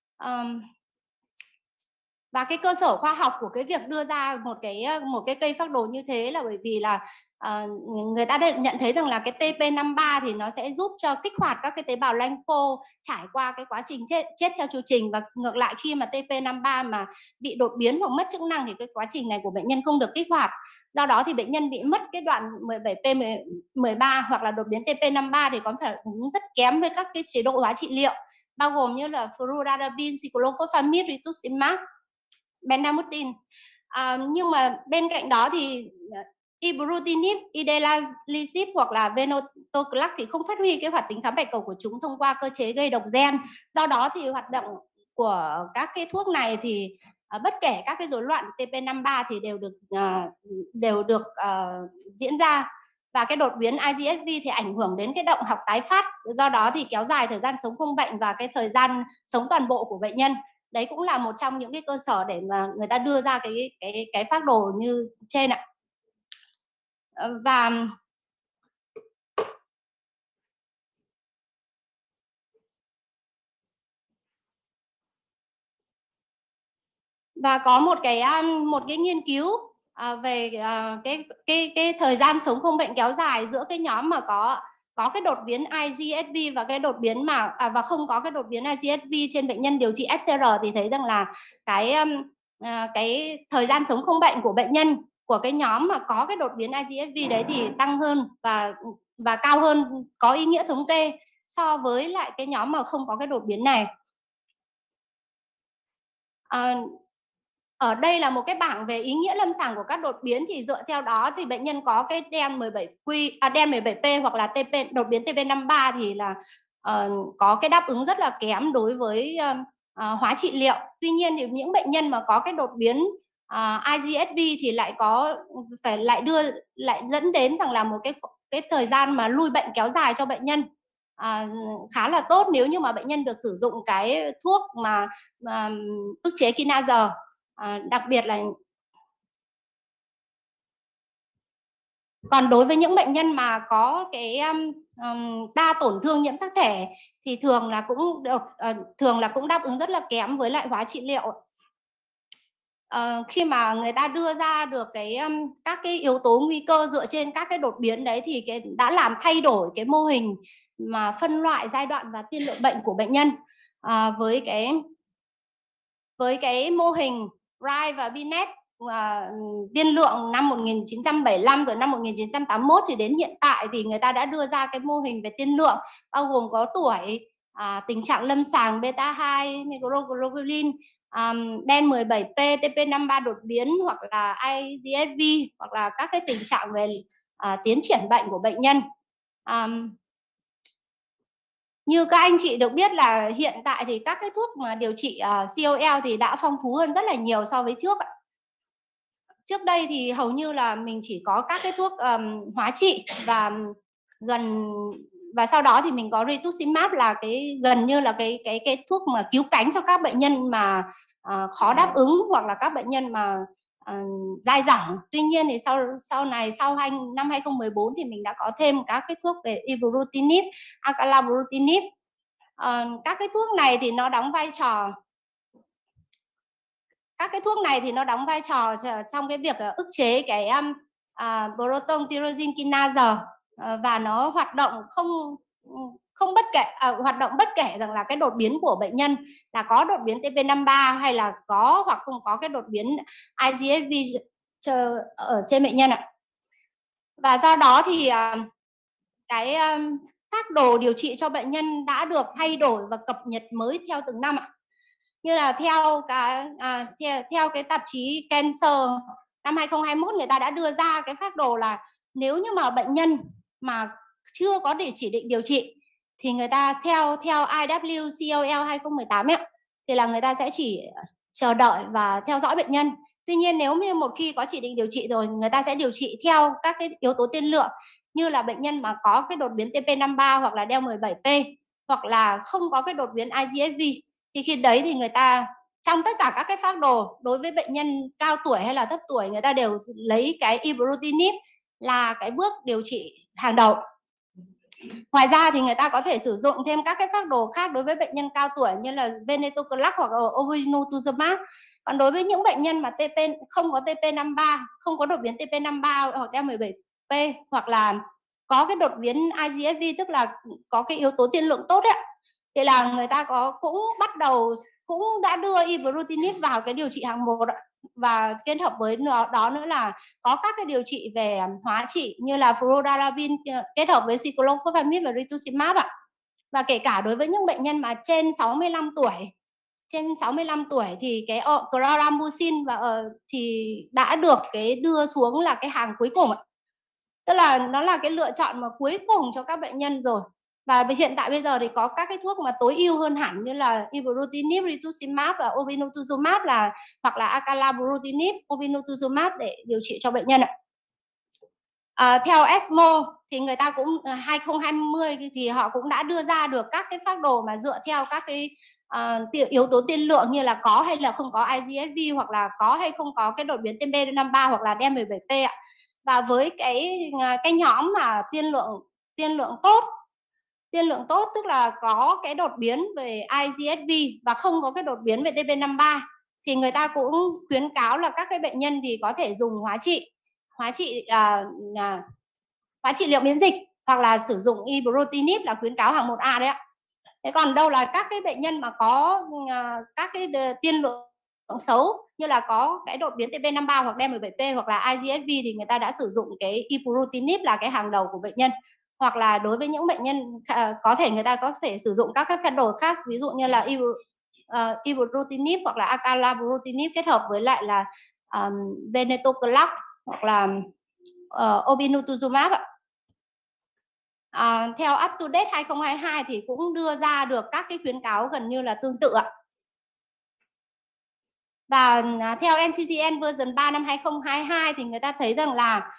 Và cái cơ sở khoa học của cái việc đưa ra một cái cây phác đồ như thế là bởi vì là người ta đã nhận thấy rằng là cái TP53 thì nó sẽ giúp cho kích hoạt các cái tế bào lympho trải qua cái quá trình chết theo chu trình, và ngược lại khi mà TP53 mà bị đột biến hoặc mất chức năng thì cái quá trình này của bệnh nhân không được kích hoạt. Do đó thì bệnh nhân bị mất cái đoạn 17P13 hoặc là đột biến TP53 thì có phản ứng rất kém với các cái chế độ hóa trị liệu, bao gồm như là fludarabine, cyclophosphamide, rituximab, bendamustine. Nhưng mà bên cạnh đó thì ibrutinib, idelalisib hoặc là venetoclax thì không phát huy cái hoạt tính kháng bạch cầu của chúng thông qua cơ chế gây độc gen. Do đó thì hoạt động của các cái thuốc này thì bất kể các cái rối loạn TP53 thì đều được diễn ra. Và cái đột biến IGSV thì ảnh hưởng đến cái động học tái phát, do đó thì kéo dài thời gian sống không bệnh và cái thời gian sống toàn bộ của bệnh nhân. Đấy cũng là một trong những cái cơ sở để mà người ta đưa ra cái phác đồ như trên ạ. Và có một cái nghiên cứu về cái thời gian sống không bệnh kéo dài giữa cái nhóm mà có cái đột biến IGSV và cái đột biến mà và không có cái đột biến IGSV trên bệnh nhân điều trị FCR, thì thấy rằng là cái thời gian sống không bệnh của bệnh nhân của cái nhóm mà có cái đột biến IGSV đấy thì tăng hơn và cao hơn, có ý nghĩa thống kê so với lại cái nhóm mà không có cái đột biến này. Ở đây là một cái bảng về ý nghĩa lâm sàng của các đột biến, thì dựa theo đó thì bệnh nhân có cái DEN 17P hoặc là đột biến TP53 thì là có cái đáp ứng rất là kém đối với hóa trị liệu. Tuy nhiên thì những bệnh nhân mà có cái đột biến IGSV thì lại dẫn đến rằng là một cái thời gian mà lui bệnh kéo dài cho bệnh nhân khá là tốt nếu như mà bệnh nhân được sử dụng cái thuốc mà ức chế kinase. Đặc biệt là còn đối với những bệnh nhân mà có cái đa tổn thương nhiễm sắc thể thì thường là cũng đáp ứng rất là kém với lại hóa trị liệu. Khi mà người ta đưa ra được các cái yếu tố nguy cơ dựa trên các cái đột biến đấy thì đã làm thay đổi cái mô hình mà phân loại giai đoạn và tiên lượng bệnh của bệnh nhân. Với cái mô hình Wright và Binet tiên lượng năm 1975 rồi năm 1981 thì đến hiện tại thì người ta đã đưa ra cái mô hình về tiên lượng bao gồm có tuổi, tình trạng lâm sàng beta 2, microglobulin, DEN 17P, TP53 đột biến hoặc là IGSV hoặc là các cái tình trạng về tiến triển bệnh của bệnh nhân. Như các anh chị được biết là hiện tại thì các cái thuốc mà điều trị COL thì đã phong phú hơn rất là nhiều so với trước. Trước đây thì hầu như là mình chỉ có các cái thuốc hóa trị và sau đó thì mình có rituximab là gần như là cái thuốc mà cứu cánh cho các bệnh nhân mà khó đáp ứng hoặc là các bệnh nhân mà dai dẳng. Tuy nhiên thì sau năm 2014 thì mình đã có thêm các cái thuốc về ibrutinib, acalabrutinib Các cái thuốc này thì nó đóng vai trò trong cái việc ức chế cái proton tyrosine kinase, và nó hoạt động hoạt động bất kể rằng là cái đột biến của bệnh nhân là có đột biến TP53 hay là có hoặc không có cái đột biến IGSV ở trên bệnh nhân ạ. Và do đó thì cái phác đồ điều trị cho bệnh nhân đã được thay đổi và cập nhật mới theo từng năm ạ. Như là theo cái tạp chí Cancer năm 2021, người ta đã đưa ra cái phác đồ là nếu như mà bệnh nhân mà chưa có chỉ định điều trị thì người ta theo IW COL 2018 ấy, thì là người ta sẽ chỉ chờ đợi và theo dõi bệnh nhân. Tuy nhiên nếu như một khi có chỉ định điều trị rồi, người ta sẽ điều trị theo các cái yếu tố tiên lượng, như là bệnh nhân mà có cái đột biến TP53 hoặc là DEL 17P hoặc là không có cái đột biến IGSV, thì khi đấy thì người ta trong tất cả các cái phác đồ đối với bệnh nhân cao tuổi hay là thấp tuổi, người ta đều lấy cái ibrutinib là cái bước điều trị hàng đầu. Ngoài ra thì người ta có thể sử dụng thêm các cái phác đồ khác đối với bệnh nhân cao tuổi như là venetoclax hoặc obinutuzumab. Còn đối với những bệnh nhân mà không có TP53, không có đột biến TP53 hoặc DEL17P hoặc là có cái đột biến IGSV, tức là có cái yếu tố tiên lượng tốt ấy, thì là người ta cũng đã đưa ibrutinib vào cái điều trị hàng một, và kết hợp với đó nữa là có các cái điều trị về hóa trị như là fludarabine kết hợp với cyclophosphamide và rituximab ạ. Và kể cả đối với những bệnh nhân mà trên 65 tuổi thì cái chlorambucil thì đã được cái đưa xuống là cái hàng cuối cùng ạ. Tức là nó là cái lựa chọn mà cuối cùng cho các bệnh nhân rồi. Và hiện tại bây giờ thì có các cái thuốc mà tối ưu hơn hẳn như là ibrutinib, rituximab và obinutuzumab hoặc là acalabrutinib, obinutuzumab để điều trị cho bệnh nhân ạ. Theo ESMO thì người ta cũng 2020 thì họ cũng đã đưa ra được các cái phác đồ mà dựa theo các cái yếu tố tiên lượng như là có hay là không có IGSV hoặc là có hay không có cái đột biến TP53 hoặc là DEL17P ạ. Và với cái nhóm mà tiên lượng tốt tức là có cái đột biến về IGSV và không có cái đột biến về TP53, thì người ta cũng khuyến cáo là các cái bệnh nhân thì có thể dùng hóa trị liệu miễn dịch hoặc là sử dụng ibrutinib là khuyến cáo hàng 1A đấy ạ. Thế còn đâu là các cái bệnh nhân mà có các cái tiên lượng xấu như là có cái đột biến TP53 hoặc DEL17P hoặc là IGSV thì người ta đã sử dụng cái ibrutinib là cái hàng đầu của bệnh nhân. Hoặc là đối với những bệnh nhân có thể người ta có thể sử dụng các cái phác đồ khác, ví dụ như là ibrutinib hoặc là acalabrutinib kết hợp với lại là venetoclax hoặc là obinutuzumab ạ. Theo Up to Date 2022 thì cũng đưa ra được các cái khuyến cáo gần như là tương tự ạ. Và theo NCCN version 3 năm 2022 thì người ta thấy rằng là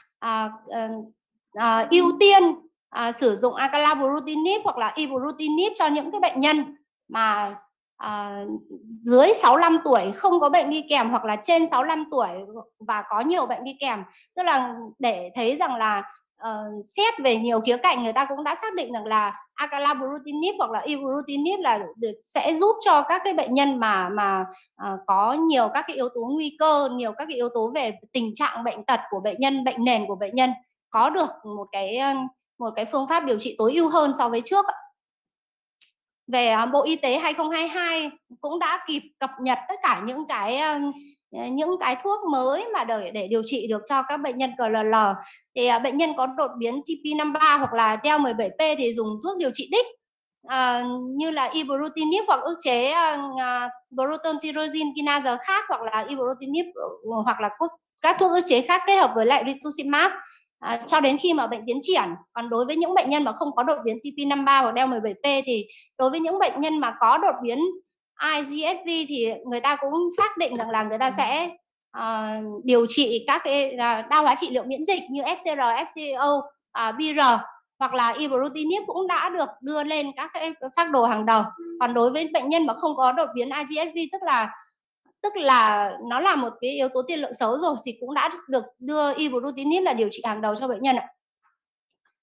ưu tiên sử dụng acalabrutinib hoặc là ibrutinib cho những cái bệnh nhân mà dưới 65 tuổi không có bệnh đi kèm hoặc là trên 65 tuổi và có nhiều bệnh đi kèm. Tức là để thấy rằng là xét về nhiều khía cạnh, người ta cũng đã xác định rằng là acalabrutinib hoặc là ibrutinib là sẽ giúp cho các cái bệnh nhân mà có nhiều các cái yếu tố nguy cơ, nhiều các cái yếu tố về tình trạng bệnh tật của bệnh nhân, bệnh nền của bệnh nhân, có được một cái phương pháp điều trị tối ưu hơn so với trước. Về Bộ Y tế 2022 cũng đã kịp cập nhật tất cả những cái thuốc mới mà để điều trị được cho các bệnh nhân CLL. Thì bệnh nhân có đột biến TP53 hoặc là DEL17P thì dùng thuốc điều trị đích như là ibrutinib hoặc ức chế proton tyrosine kinase khác, hoặc là ibrutinib hoặc là các thuốc ức chế khác kết hợp với lại rituximab cho đến khi mà bệnh tiến triển. Còn đối với những bệnh nhân mà không có đột biến TP53 hoặc DEL17P thì đối với những bệnh nhân mà có đột biến IGSV thì người ta cũng xác định rằng là người ta sẽ điều trị các cái đa hóa trị liệu miễn dịch như FCR, FCO, BR hoặc là ibrutinib cũng đã được đưa lên các cái phác đồ hàng đầu. Còn đối với bệnh nhân mà không có đột biến IGSV tức là nó là một cái yếu tố tiên lượng xấu rồi thì cũng đã được đưa ibrutinib là điều trị hàng đầu cho bệnh nhân ạ.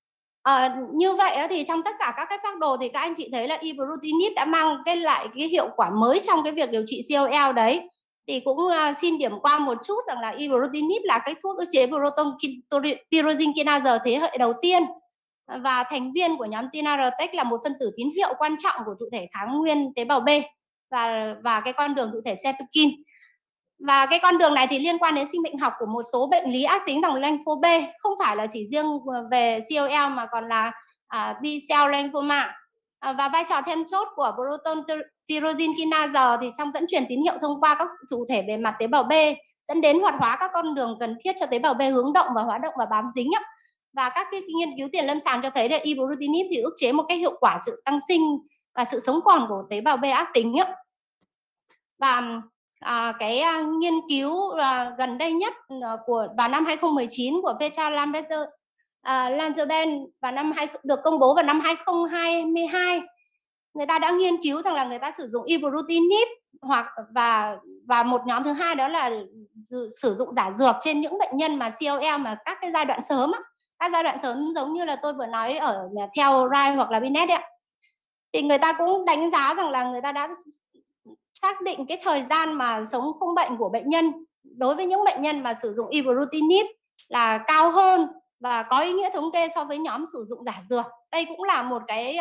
Như vậy thì trong tất cả các cái phác đồ thì các anh chị thấy là ibrutinib đã mang lại cái hiệu quả mới trong cái việc điều trị COL đấy. Thì cũng xin điểm qua một chút rằng là ibrutinib là cái thuốc ức chế proton tyrosine kinase thế hệ đầu tiên, và thành viên của nhóm TNRTech là một phân tử tín hiệu quan trọng của thụ thể kháng nguyên tế bào B và cái con đường thụ thể cytokine. Và cái con đường này thì liên quan đến sinh bệnh học của một số bệnh lý ác tính dòng lympho B, không phải là chỉ riêng về CLL mà còn là B-cell lymphoma. Và vai trò then chốt của proton tyrosine kinase thì trong dẫn truyền tín hiệu thông qua các thụ thể bề mặt tế bào B, dẫn đến hoạt hóa các con đường cần thiết cho tế bào B hướng động và hoạt động và bám dính. Và các cái nghiên cứu tiền lâm sàng cho thấy là ibrutinib thì ức chế một cái hiệu quả sự tăng sinh và sự sống còn của tế bào B ác tính. Và cái nghiên cứu gần đây nhất của vào năm 2019 của Petra Lanzerben được công bố vào năm 2022, người ta đã nghiên cứu rằng là người ta sử dụng ibrutinib và một nhóm thứ hai đó là sử dụng giả dược trên những bệnh nhân mà CLL mà các cái giai đoạn sớm các giai đoạn sớm giống như là tôi vừa nói ở theo Wright hoặc là Binet ấy. Thì người ta cũng đánh giá rằng là người ta đã xác định cái thời gian mà sống không bệnh của bệnh nhân đối với những bệnh nhân mà sử dụng ibrutinib là cao hơn và có ý nghĩa thống kê so với nhóm sử dụng giả dược. Đây cũng là một cái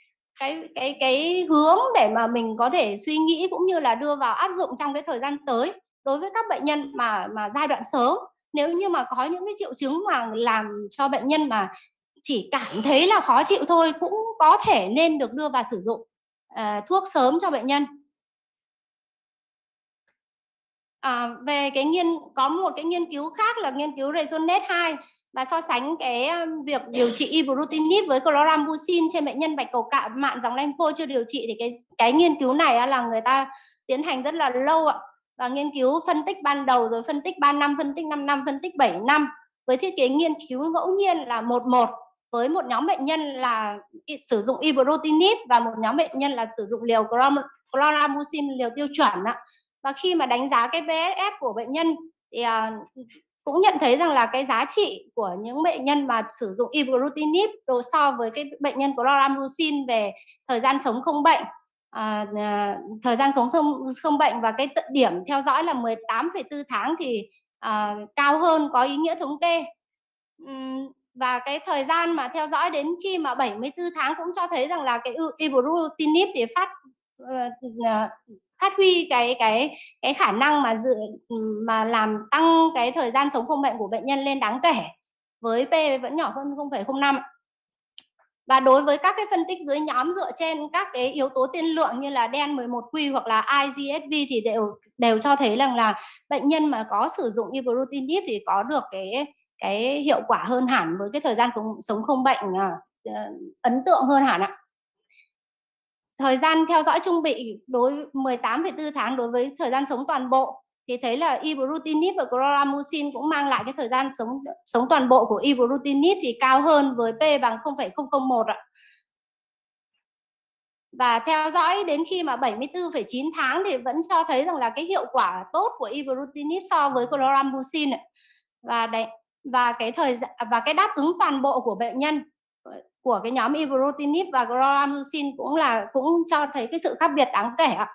hướng để mà mình có thể suy nghĩ cũng như là đưa vào áp dụng trong cái thời gian tới đối với các bệnh nhân mà giai đoạn sớm. Nếu như mà có những cái triệu chứng mà làm cho bệnh nhân mà chỉ cảm thấy là khó chịu thôi cũng có thể nên được đưa vào sử dụng thuốc sớm cho bệnh nhân. Về có một cái nghiên cứu khác là nghiên cứu Resonate 2 và so sánh cái việc điều trị ibrutinib với chlorambucil trên bệnh nhân bạch cầu cạn mạn dòng lympho chưa điều trị. Thì cái nghiên cứu này là người ta tiến hành rất là lâu và nghiên cứu phân tích ban đầu rồi phân tích 3 năm, phân tích 5 năm, phân tích 7 năm với thiết kế nghiên cứu ngẫu nhiên là 1-1 với một nhóm bệnh nhân là sử dụng ibrutinib và một nhóm bệnh nhân là sử dụng liều chlorambucil liều tiêu chuẩn. Và khi mà đánh giá cái VSF của bệnh nhân thì cũng nhận thấy rằng là cái giá trị của những bệnh nhân mà sử dụng ibrutinib so với cái bệnh nhân chlorambucil về thời gian sống không bệnh, thời gian không bệnh và cái điểm theo dõi là 18,4 tháng thì cao hơn, có ý nghĩa thống kê. Và cái thời gian mà theo dõi đến khi mà 74 tháng cũng cho thấy rằng là cái ibrutinib thì phát huy cái khả năng mà làm tăng cái thời gian sống không bệnh của bệnh nhân lên đáng kể với P vẫn nhỏ hơn 0,05. Và đối với các cái phân tích dưới nhóm dựa trên các cái yếu tố tiên lượng như là DEN11Q hoặc là IGSV thì đều cho thấy rằng là bệnh nhân mà có sử dụng ibrutinib thì có được cái hiệu quả hơn hẳn với cái thời gian sống không bệnh ấn tượng hơn hẳn ạ. Thời gian theo dõi trung bình đối 18,4 tháng đối với thời gian sống toàn bộ thì thấy là ibrutinib và chlorambucil cũng mang lại cái thời gian sống toàn bộ của ibrutinib thì cao hơn với P bằng 0,001 ạ. Và theo dõi đến khi mà 74,9 tháng thì vẫn cho thấy rằng là cái hiệu quả tốt của ibrutinib so với chlorambucil và cái đáp ứng toàn bộ của bệnh nhân của cái nhóm ibrutinib và chlorambucil cũng cho thấy cái sự khác biệt đáng kể ạ.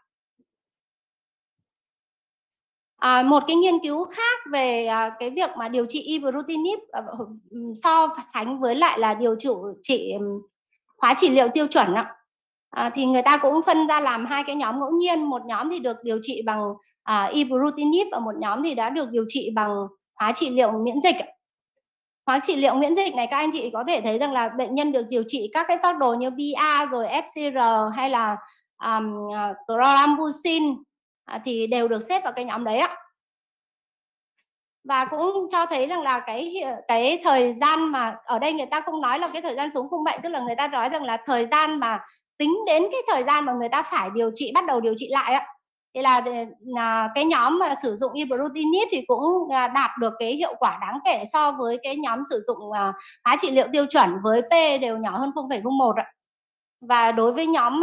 Một cái nghiên cứu khác về cái việc mà điều trị ibrutinib so sánh với lại là điều trị hóa trị liệu tiêu chuẩn ạ. Thì người ta cũng phân ra làm hai cái nhóm ngẫu nhiên, một nhóm thì được điều trị bằng ibrutinib và một nhóm thì đã được điều trị bằng hóa trị liệu miễn dịch. Hóa trị liệu miễn dịch này các anh chị có thể thấy rằng là bệnh nhân được điều trị các cái phác đồ như BA rồi FCR hay là chlorambucil thì đều được xếp vào cái nhóm đấy ạ. Và cũng cho thấy rằng là cái thời gian mà ở đây người ta không nói là cái thời gian sống không bệnh, tức là người ta nói rằng là thời gian mà tính đến cái thời gian mà người ta phải bắt đầu điều trị lại ạ. Thì là cái nhóm mà sử dụng ibrutinib thì cũng đạt được cái hiệu quả đáng kể so với cái nhóm sử dụng hóa trị liệu tiêu chuẩn với P đều nhỏ hơn 0,01 ạ. Và đối với nhóm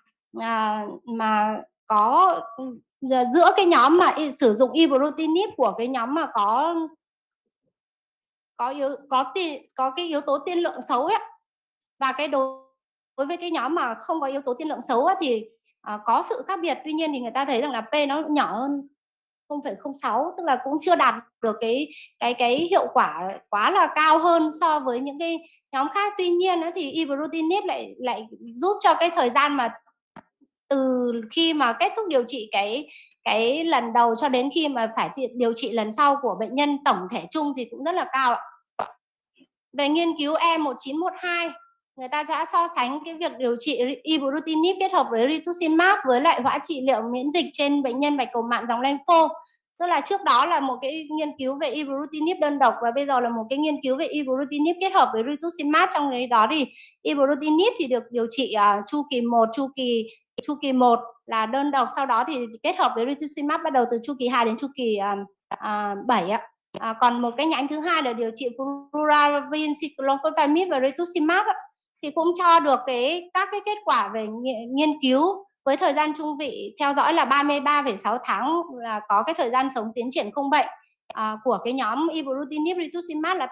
mà có giữa cái nhóm mà sử dụng ibrutinib của cái nhóm mà có cái yếu tố tiên lượng xấu ấy, Và đối với cái nhóm mà không có yếu tố tiên lượng xấu á, thì có sự khác biệt. Tuy nhiên thì người ta thấy rằng là P nó nhỏ hơn 0,06, tức là cũng chưa đạt được cái hiệu quả quá là cao hơn so với những cái nhóm khác. Tuy nhiên thì ibrutinib lại giúp cho cái thời gian mà từ khi mà kết thúc điều trị cái lần đầu cho đến khi mà phải điều trị lần sau của bệnh nhân tổng thể chung thì cũng rất là cao ạ. Về nghiên cứu E1912, người ta đã so sánh cái việc điều trị ibrutinib kết hợp với rituximab với lại hóa trị liệu miễn dịch trên bệnh nhân bạch cầu mạn dòng lympho. Tức là trước đó là một cái nghiên cứu về ibrutinib đơn độc và bây giờ là một cái nghiên cứu về ibrutinib kết hợp với rituximab. Trong đó thì ibrutinib thì được điều trị chu kỳ 1, chu kỳ 1 là đơn độc, sau đó thì kết hợp với rituximab bắt đầu từ chu kỳ 2 đến chu kỳ 7 ạ. Còn một cái nhánh thứ hai là điều trị fluravin, cyclophosphamide và rituximab thì cũng cho được các cái kết quả về nghiên cứu với thời gian trung vị theo dõi là 33,6 tháng, là có cái thời gian sống tiến triển không bệnh của cái nhóm ibrutinib rituximab là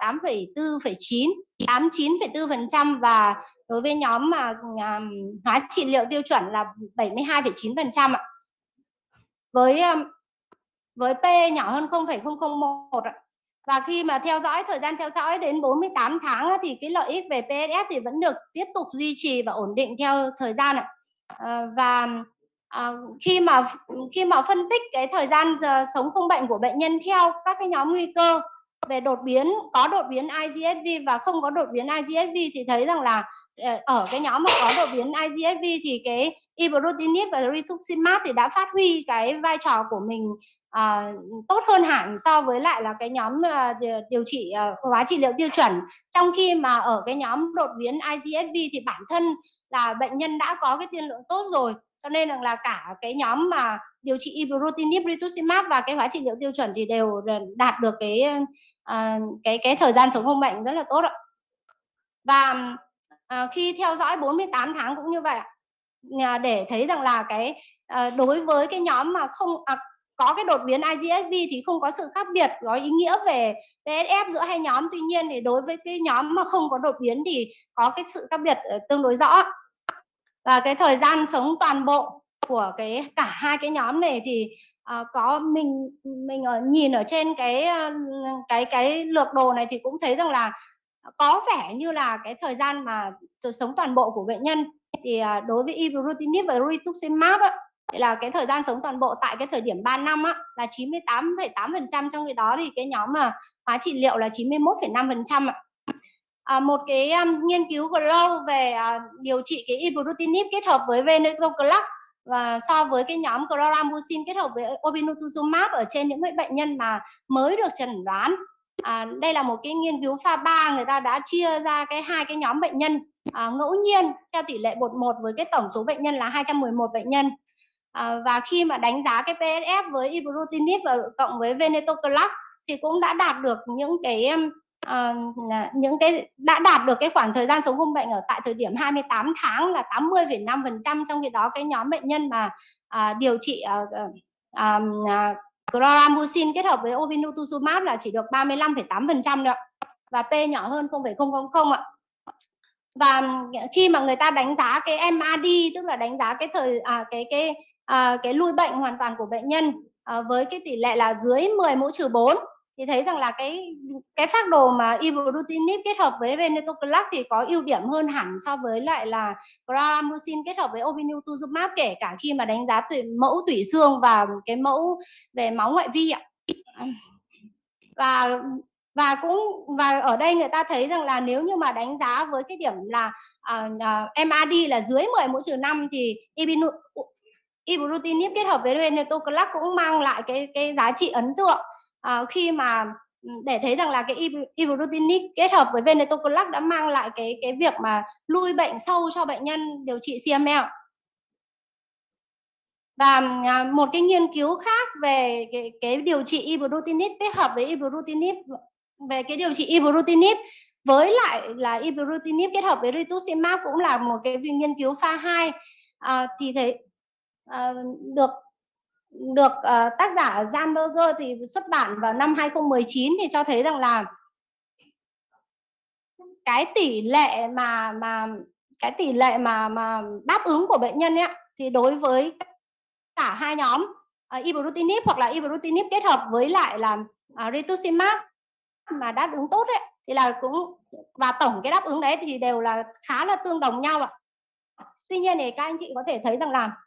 89,4%, và đối với nhóm mà hóa trị liệu tiêu chuẩn là 72,9% ạ. Với P nhỏ hơn 0,001 ạ. Và khi mà thời gian theo dõi đến 48 tháng thì cái lợi ích về PSS thì vẫn được tiếp tục duy trì và ổn định theo thời gian ạ. Và khi mà phân tích cái thời gian sống không bệnh của bệnh nhân theo các cái nhóm nguy cơ về đột biến, có đột biến IGSV và không có đột biến IGSV, thì thấy rằng là ở cái nhóm mà có đột biến IGSV thì cái ibrutinib và rituximab thì đã phát huy cái vai trò của mình tốt hơn hẳn so với lại là cái nhóm điều trị hóa trị liệu tiêu chuẩn. Trong khi mà ở cái nhóm đột biến IGSV thì bản thân là bệnh nhân đã có cái tiên lượng tốt rồi, cho nên là cả cái nhóm mà điều trị ibrutinib, rituximab và cái hóa trị liệu tiêu chuẩn thì đều đạt được cái thời gian sống không bệnh rất là tốt ạ. Và khi theo dõi 48 tháng cũng như vậy để thấy rằng là đối với cái nhóm mà không có cái đột biến IGSV thì không có sự khác biệt có ý nghĩa về PSF giữa hai nhóm. Tuy nhiên thì đối với cái nhóm mà không có đột biến thì có cái sự khác biệt tương đối rõ. Và cái thời gian sống toàn bộ của cả hai cái nhóm này thì có mình nhìn ở trên cái lược đồ này thì cũng thấy rằng là có vẻ như là cái thời gian mà sống toàn bộ của bệnh nhân thì đối với ibrutinib và rituximab thì là cái thời gian sống toàn bộ tại cái thời điểm 3 năm là 98,8%, trong khi đó thì cái nhóm mà hóa trị liệu là 91,5%. Một cái nghiên cứu GLOW về điều trị cái ibrutinib kết hợp với venetoclax và so với cái nhóm chlorambucil kết hợp với obinutuzumab ở trên những bệnh nhân mà mới được chẩn đoán. Đây là một cái nghiên cứu pha 3, người ta đã chia ra hai cái nhóm bệnh nhân ngẫu nhiên theo tỷ lệ 1:1 với cái tổng số bệnh nhân là 211 bệnh nhân. Và khi mà đánh giá cái PSF với ibrutinib và cộng với venetoclax thì cũng đã đạt được đã đạt được cái khoảng thời gian sống không bệnh ở tại thời điểm 28 tháng là 80,5%, trong khi đó cái nhóm bệnh nhân mà điều trị chlorambucil kết hợp với obinutuzumab là chỉ được 35,8% thôi, và P nhỏ hơn 0,000 ạ. Và khi mà người ta đánh giá cái MAD, tức là đánh giá cái lui bệnh hoàn toàn của bệnh nhân với cái tỷ lệ là dưới 10/4 thì thấy rằng là cái phác đồ mà ibrutinib kết hợp với venetoclax thì có ưu điểm hơn hẳn so với lại là chlorambucil kết hợp với obinutuzumab, kể cả khi mà đánh giá mẫu tủy xương và cái mẫu về máu ngoại vi ạ. Và ở đây người ta thấy rằng là nếu như mà đánh giá với cái điểm là MAD là dưới 10/5 thì ibrutinib kết hợp với venetoclax cũng mang lại cái giá trị ấn tượng khi mà để thấy rằng là cái ibrutinib kết hợp với venetoclax đã mang lại cái việc mà lui bệnh sâu cho bệnh nhân điều trị CML. Và một cái nghiên cứu khác về cái điều trị ibrutinib kết hợp với ibrutinib, về cái điều trị ibrutinib với lại là ibrutinib kết hợp với rituximab cũng là một cái nghiên cứu pha 2 thì thấy được tác giả Janberger thì xuất bản vào năm 2019 thì cho thấy rằng là cái tỷ lệ mà đáp ứng của bệnh nhân ấy, thì đối với cả hai nhóm ibrutinib hoặc là ibrutinib kết hợp với lại là rituximab mà đáp ứng tốt ấy, thì là cũng, và tổng cái đáp ứng đấy thì đều là khá là tương đồng nhau ạ. Tuy nhiên thì các anh chị có thể thấy rằng là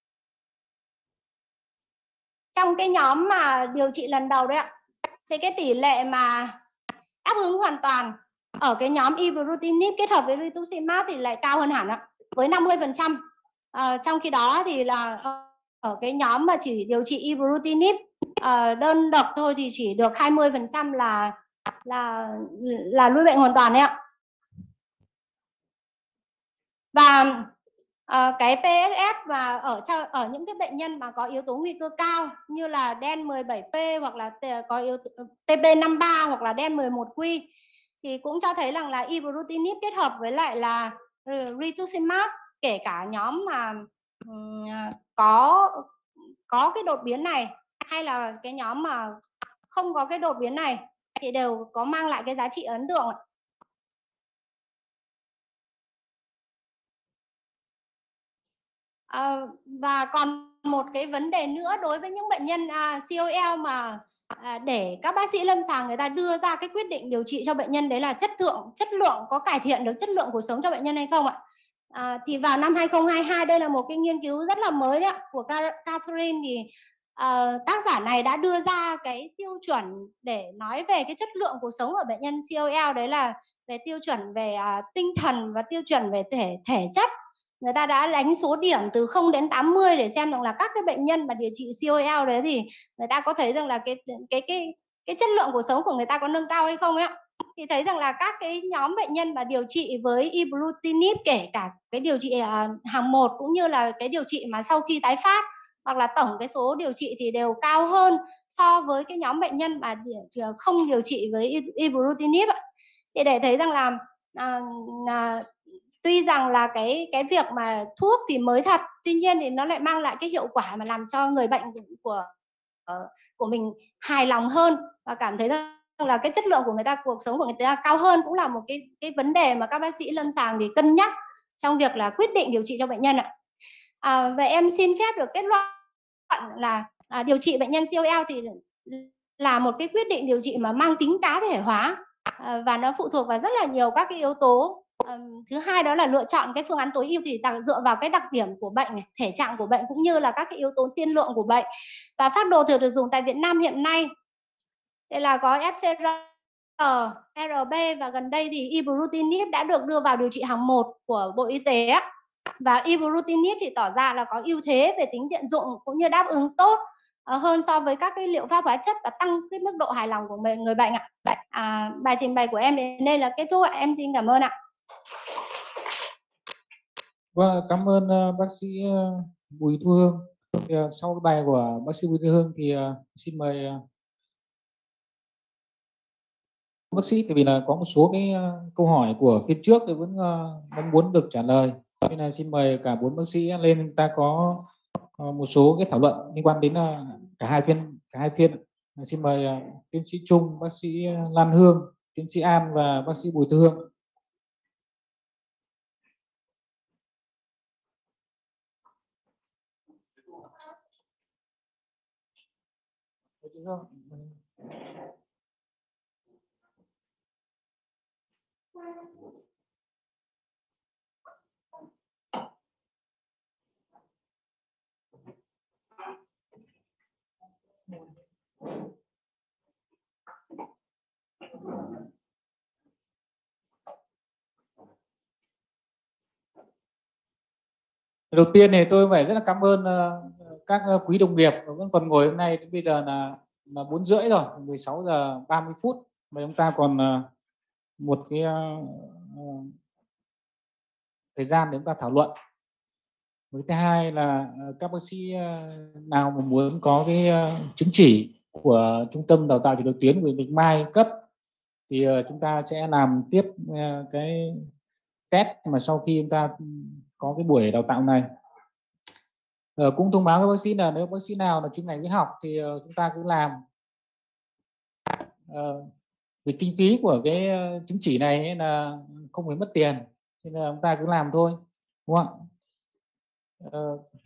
trong cái nhóm mà điều trị lần đầu đấy ạ, thì cái tỷ lệ mà đáp ứng hoàn toàn ở cái nhóm ibrutinib kết hợp với rituximab thì lại cao hơn hẳn ạ, với 50%. Trong khi đó thì là ở cái nhóm mà chỉ điều trị ibrutinib đơn độc thôi thì chỉ được 20% là lui bệnh hoàn toàn đấy ạ. Và cái PSF và ở những cái bệnh nhân mà có yếu tố nguy cơ cao như là đen 17P hoặc là có yếu tố TP53 hoặc là đen 11Q thì cũng cho thấy rằng là ibrutinib kết hợp với lại là rituximab, kể cả nhóm mà có cái đột biến này hay là cái nhóm mà không có cái đột biến này thì đều có mang lại cái giá trị ấn tượng. Và còn một cái vấn đề nữa đối với những bệnh nhân COL mà để các bác sĩ lâm sàng người ta đưa ra cái quyết định điều trị cho bệnh nhân đấy là chất lượng có cải thiện được chất lượng cuộc sống cho bệnh nhân hay không ạ? Thì vào năm 2022 đây là một cái nghiên cứu rất là mới đấy của Catherine, thì tác giả này đã đưa ra cái tiêu chuẩn để nói về cái chất lượng cuộc sống ở bệnh nhân COL, đấy là về tiêu chuẩn về tinh thần và tiêu chuẩn về thể chất. Người ta đã đánh số điểm từ 0 đến 80 để xem rằng là các cái bệnh nhân mà điều trị COL đấy thì người ta có thấy rằng là cái chất lượng cuộc sống của người ta có nâng cao hay không ấy ạ. Thì thấy rằng là các cái nhóm bệnh nhân mà điều trị với ibrutinib, kể cả cái điều trị hàng 1 cũng như là cái điều trị mà sau khi tái phát hoặc là tổng cái số điều trị thì đều cao hơn so với cái nhóm bệnh nhân mà không điều trị với ibrutinib ạ. Thì để thấy rằng là tuy rằng là cái việc mà thuốc thì mới thật, tuy nhiên thì nó lại mang lại cái hiệu quả mà làm cho người bệnh của mình hài lòng hơn và cảm thấy rằng là cái chất lượng của người ta, cuộc sống của người ta cao hơn, cũng là một cái vấn đề mà các bác sĩ lâm sàng thì cân nhắc trong việc là quyết định điều trị cho bệnh nhân ạ. Vậy em xin phép được kết luận là điều trị bệnh nhân COL thì là một cái quyết định điều trị mà mang tính cá thể hóa và nó phụ thuộc vào rất là nhiều các cái yếu tố. Thứ hai đó là lựa chọn cái phương án tối ưu thì dựa vào cái đặc điểm của bệnh này, thể trạng của bệnh cũng như là các cái yếu tố tiên lượng của bệnh. Và phác đồ thường được dùng tại Việt Nam hiện nay đây là có FCR, RB và gần đây thì ibrutinib đã được đưa vào điều trị hàng 1 của Bộ Y tế. Và ibrutinib thì tỏ ra là có ưu thế về tính tiện dụng cũng như đáp ứng tốt hơn so với các cái liệu pháp hóa chất và tăng cái mức độ hài lòng của người bệnh ạ. Bài trình bày của em đến đây là kết thúc ạ. Em xin cảm ơn ạ. Vâng, cảm ơn bác sĩ Bùi Thu Hương. Thì, sau cái bài của bác sĩ Bùi Thu Hương thì xin mời bác sĩ, tại vì là có một số cái câu hỏi của phía trước thì vẫn mong muốn được trả lời, nên là xin mời cả 4 bác sĩ lên, ta có một số cái thảo luận liên quan đến cả hai phiên. Xin mời tiến sĩ Trung, bác sĩ Lan Hương, tiến sĩ An và bác sĩ Bùi Thu Hương. Đầu tiên thì tôi phải rất là cảm ơn các quý đồng nghiệp vẫn còn ngồi hôm nay đến bây giờ là 4:30 rồi, 16 giờ 30 phút mà chúng ta còn một cái thời gian để chúng ta thảo luận. Với thứ hai là các bác sĩ nào mà muốn có cái chứng chỉ của Trung tâm Đào tạo Chuyển đổi tuyến của Bạch Mai cấp thì chúng ta sẽ làm tiếp cái test mà sau khi chúng ta có cái buổi đào tạo này. Cũng thông báo các bác sĩ là nếu bác sĩ nào là chuyên ngành y học thì chúng ta cũng làm vì kinh phí của cái chứng chỉ này ấy là không phải mất tiền, nên là chúng ta cứ làm thôi, đúng không ạ?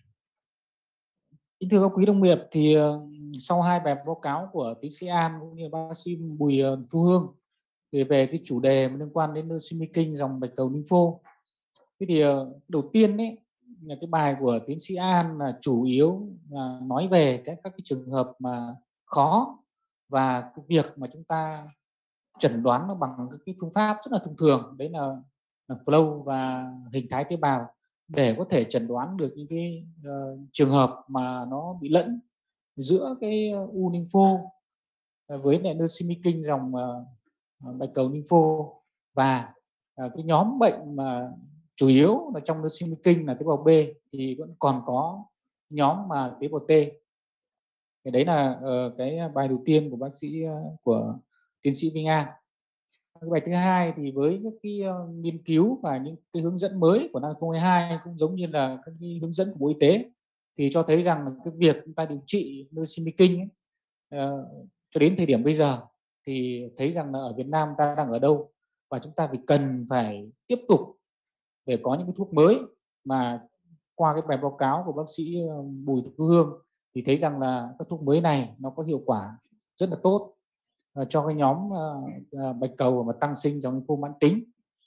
Kính thưa các quý đồng nghiệp, thì sau 2 bài báo cáo của tiến sĩ An cũng như bác sĩ Bùi Thu Hương thì về cái chủ đề liên quan đến leukemia kinh dòng bạch cầu lympho. Thế thì đầu tiên ấy là cái bài của tiến sĩ An là chủ yếu là nói về các cái trường hợp mà khó, và cái việc mà chúng ta chẩn đoán nó bằng cái phương pháp rất là thông thường, đấy là flow và hình thái tế bào, để có thể chẩn đoán được những cái trường hợp mà nó bị lẫn giữa cái u lympho với lại leukemia kinh dòng bạch cầu lympho, và cái nhóm bệnh mà chủ yếu là trong leukemia kinh là tế bào B, thì vẫn còn có nhóm mà tế bào T. Cái đấy là cái bài đầu tiên của bác sĩ của tiến sĩ Vinh An. Cái bài thứ hai thì với những cái nghiên cứu và những cái hướng dẫn mới của năm 2022 cũng giống như là các cái hướng dẫn của Bộ Y tế, thì cho thấy rằng là cái việc chúng ta điều trị leukemia kinh ấy, cho đến thời điểm bây giờ thì thấy rằng là ở Việt Nam ta đang ở đâu, và chúng ta cần phải tiếp tục để có những cái thuốc mới, mà qua cái bài báo cáo của bác sĩ Bùi Thu Hương thì thấy rằng là các thuốc mới này nó có hiệu quả rất là tốt cho cái nhóm bạch cầu mà tăng sinh dòng lympho mãn tính.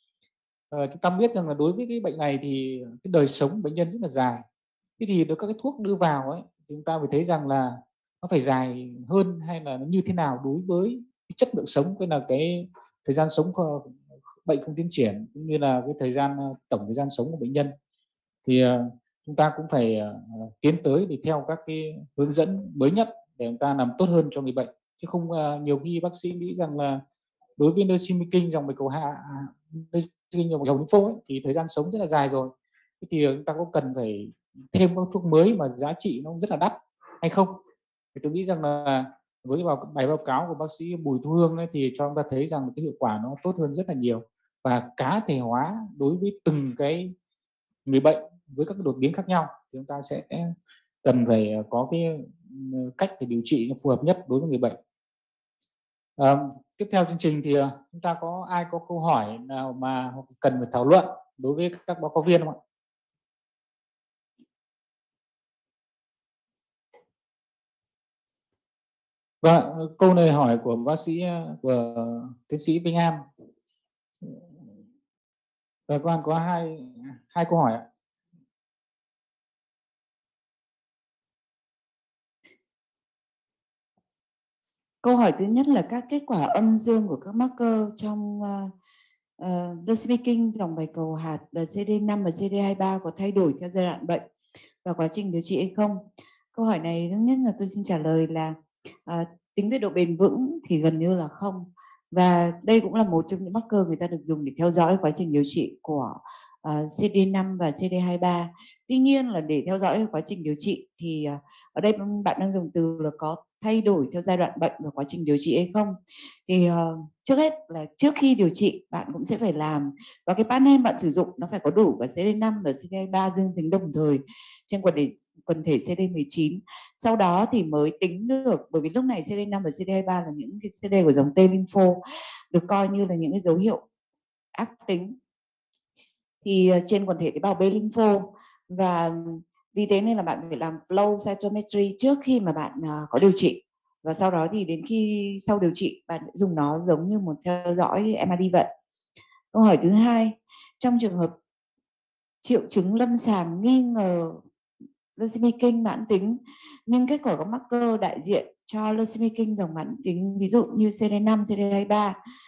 Chúng ta biết rằng là đối với cái bệnh này thì cái đời sống bệnh nhân rất là dài. Thế thì được các cái thuốc đưa vào ấy, thì chúng ta phải thấy rằng là nó phải dài hơn, hay là nó như thế nào đối với cái chất lượng sống, cái là cái thời gian sống bệnh không tiến triển, cũng như là cái thời gian tổng thời gian sống của bệnh nhân. Thì chúng ta cũng phải tiến tới để theo các cái hướng dẫn mới nhất để chúng ta làm tốt hơn cho người bệnh, chứ không nhiều khi bác sĩ nghĩ rằng là đối với leukemia kinh dòng bạch cầu leukemia dòng bạch cầu lympho ấy, thì thời gian sống rất là dài rồi, thì chúng ta có cần phải thêm các thuốc mới mà giá trị nó rất là đắt hay không? Thì tôi nghĩ rằng là với bài báo cáo của bác sĩ Bùi Thu Hương ấy, thì cho chúng ta thấy rằng cái hiệu quả nó tốt hơn rất là nhiều, và cá thể hóa đối với từng cái người bệnh với các cái đột biến khác nhau, thì chúng ta sẽ cần phải có cái cách để điều trị phù hợp nhất đối với người bệnh. Tiếp theo chương trình thì chúng ta có ai có câu hỏi nào mà cần phải thảo luận đối với các báo cáo viên không ạ? Vâng, câu này hỏi của bác sĩ của tiến sĩ Vinh An. Và quan có hai câu hỏi ạ. Câu hỏi thứ nhất là các kết quả âm dương của các marker trong leukemia kinh dòng bạch cầu hạt là CD5 và CD23 có thay đổi theo giai đoạn bệnh và quá trình điều trị hay không? Câu hỏi này thứ nhất là tôi xin trả lời là tính về độ bền vững thì gần như là không. Và đây cũng là một trong những marker người ta được dùng để theo dõi quá trình điều trị của CD5 và CD23. Tuy nhiên là để theo dõi quá trình điều trị thì ở đây bạn đang dùng từ là có thay đổi theo giai đoạn bệnh và quá trình điều trị hay không. Thì trước hết là trước khi điều trị bạn cũng sẽ phải làm, và cái panel bạn sử dụng nó phải có đủ cả CD5 và CD23 dương tính đồng thời trên quần thể CD19. Sau đó thì mới tính được, bởi vì lúc này CD5 và CD23 là những cái CD của dòng T lympho, được coi như là những cái dấu hiệu ác tính thì trên quần thể tế bào B lympho, và vì thế nên là bạn phải làm flow cytometry trước khi mà bạn có điều trị, và sau đó thì đến khi sau điều trị bạn dùng nó giống như một theo dõi MRD vậy. Câu hỏi thứ hai, trong trường hợp triệu chứng lâm sàng nghi ngờ leukemia kinh mãn tính nhưng kết quả các marker đại diện cho leukemia kinh dòng mãn tính ví dụ như CD5, CD23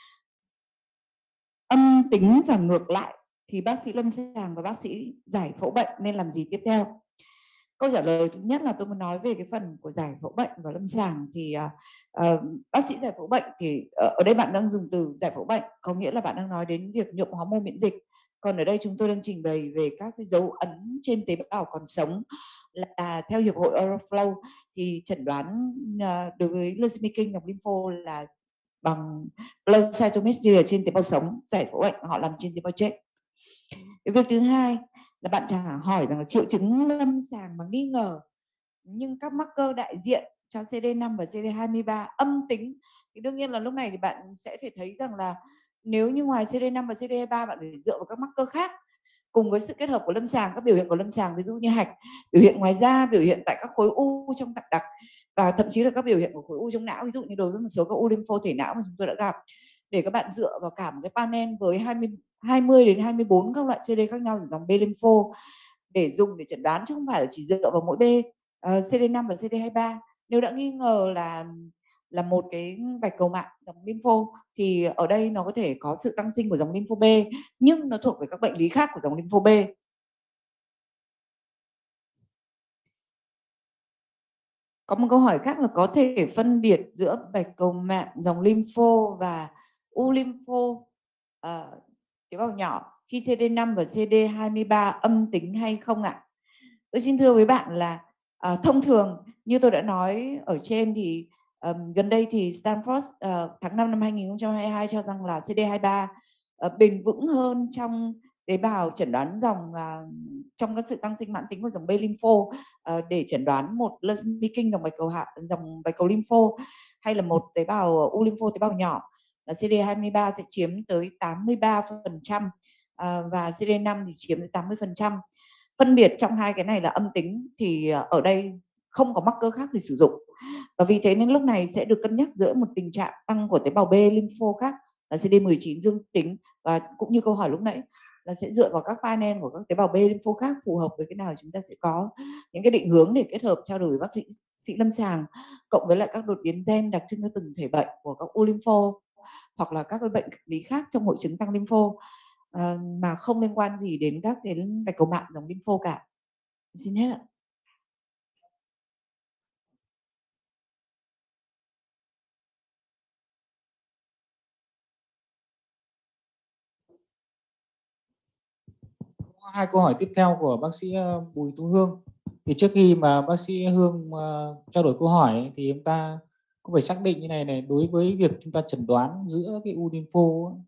âm tính và ngược lại, thì bác sĩ lâm sàng và bác sĩ giải phẫu bệnh nên làm gì tiếp theo? Câu trả lời thứ nhất là tôi muốn nói về cái phần của giải phẫu bệnh và lâm sàng. Thì bác sĩ giải phẫu bệnh thì ở đây bạn đang dùng từ giải phẫu bệnh, có nghĩa là bạn đang nói đến việc nhuộm hormone miễn dịch. Còn ở đây chúng tôi đang trình bày về các cái dấu ấn trên tế bào còn sống, là theo hiệp hội Euroflow thì chẩn đoán đối với leukemia kinh dòng lympho là bằng flow cytometry trên tế bào sống. Giải phẫu bệnh họ làm trên tế bào chết. Cái việc thứ hai là bạn chẳng hỏi rằng là triệu chứng lâm sàng mà nghi ngờ nhưng các marker đại diện cho CD5 và CD23 âm tính Thì đương nhiên là lúc này thì bạn sẽ phải thấy rằng là nếu như ngoài CD5 và CD23 bạn phải dựa vào các marker khác cùng với sự kết hợp của lâm sàng, các biểu hiện của lâm sàng ví dụ như hạch, biểu hiện ngoài da, biểu hiện tại các khối u trong tạng đặc và thậm chí là các biểu hiện của khối u trong não, ví dụ như đối với một số các u lympho thể não mà chúng tôi đã gặp, để các bạn dựa vào cả một cái panel với 20 đến 24 các loại CD khác nhau ở dòng B lympho để dùng để chẩn đoán, chứ không phải là chỉ dựa vào mỗi B, CD5 và CD23. Nếu đã nghi ngờ là một cái bạch cầu mạng dòng lympho thì ở đây nó có thể có sự tăng sinh của dòng lympho B, nhưng nó thuộc về các bệnh lý khác của dòng lympho B. Có một câu hỏi khác là có thể phân biệt giữa bạch cầu mạng dòng lympho và u lympho tế bào nhỏ khi CD5 và CD23 âm tính hay không ạ? Tôi xin thưa với bạn là thông thường như tôi đã nói ở trên thì gần đây thì Stanford tháng 5 năm 2022 cho rằng là CD23 bền vững hơn trong tế bào chẩn đoán dòng trong các sự tăng sinh mãn tính của dòng B lympho để chẩn đoán một leukemia kinh dòng bạch cầu lympho hay là một tế bào u lympho tế bào nhỏ, là CD23 sẽ chiếm tới 83% và CD5 thì chiếm tới 80%. Phân biệt trong hai cái này là âm tính thì ở đây không có marker khác để sử dụng. Và vì thế nên lúc này sẽ được cân nhắc giữa một tình trạng tăng của tế bào B lympho khác là CD19 dương tính, và cũng như câu hỏi lúc nãy là sẽ dựa vào các panel của các tế bào B lympho khác phù hợp với cái nào, chúng ta sẽ có những cái định hướng để kết hợp trao đổi với bác sĩ lâm sàng cộng với lại các đột biến gen đặc trưng cho từng thể bệnh của các u lympho hoặc là các bệnh lý khác trong hội chứng tăng lympho mà không liên quan gì đến các đến bạch cầu mạng dòng lympho cả. Xin hết ạ. Hai câu hỏi tiếp theo của bác sĩ Bùi Thu Hương. Thì trước khi mà bác sĩ Hương trao đổi câu hỏi thì chúng ta cũng phải xác định như này, đối với việc chúng ta chẩn đoán giữa cái u lympho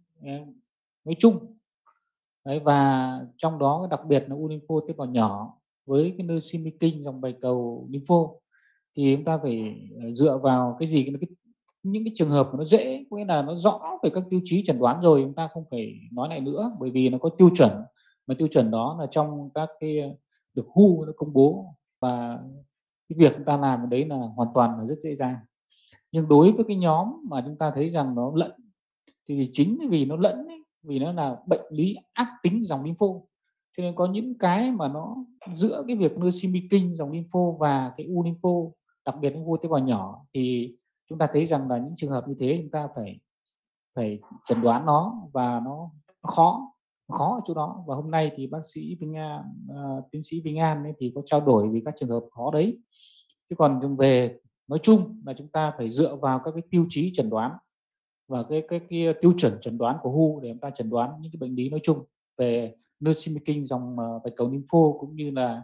nói chung đấy, và trong đó đặc biệt là u lympho tế bào nhỏ với cái leukemia kinh dòng bạch cầu lympho, thì chúng ta phải dựa vào cái gì, những cái trường hợp mà nó dễ, có nghĩa là nó rõ về các tiêu chí chẩn đoán rồi, chúng ta không phải nói lại nữa, bởi vì nó có tiêu chuẩn, mà tiêu chuẩn đó là trong các cái được WHO nó công bố, và cái việc chúng ta làm ở đấy là hoàn toàn là rất dễ dàng. Nhưng đối với cái nhóm mà chúng ta thấy rằng nó lẫn, thì chính vì nó lẫn ấy, vì nó là bệnh lý ác tính dòng lympho, cho nên có những cái mà nó giữa cái việc leukemia kinh dòng lympho và cái u lympho, đặc biệt là u tế bào nhỏ, thì chúng ta thấy rằng là những trường hợp như thế chúng ta phải chẩn đoán nó, và nó khó ở chỗ đó. Và hôm nay thì bác sĩ Vinh An, tiến sĩ Vinh An ấy, thì có trao đổi về các trường hợp khó đấy. Chứ còn về nói chung là chúng ta phải dựa vào các cái tiêu chí chẩn đoán và cái tiêu chuẩn chẩn đoán của WHO để chúng ta chẩn đoán những cái bệnh lý nói chung về leukemia kinh dòng bạch cầu lympho cũng như là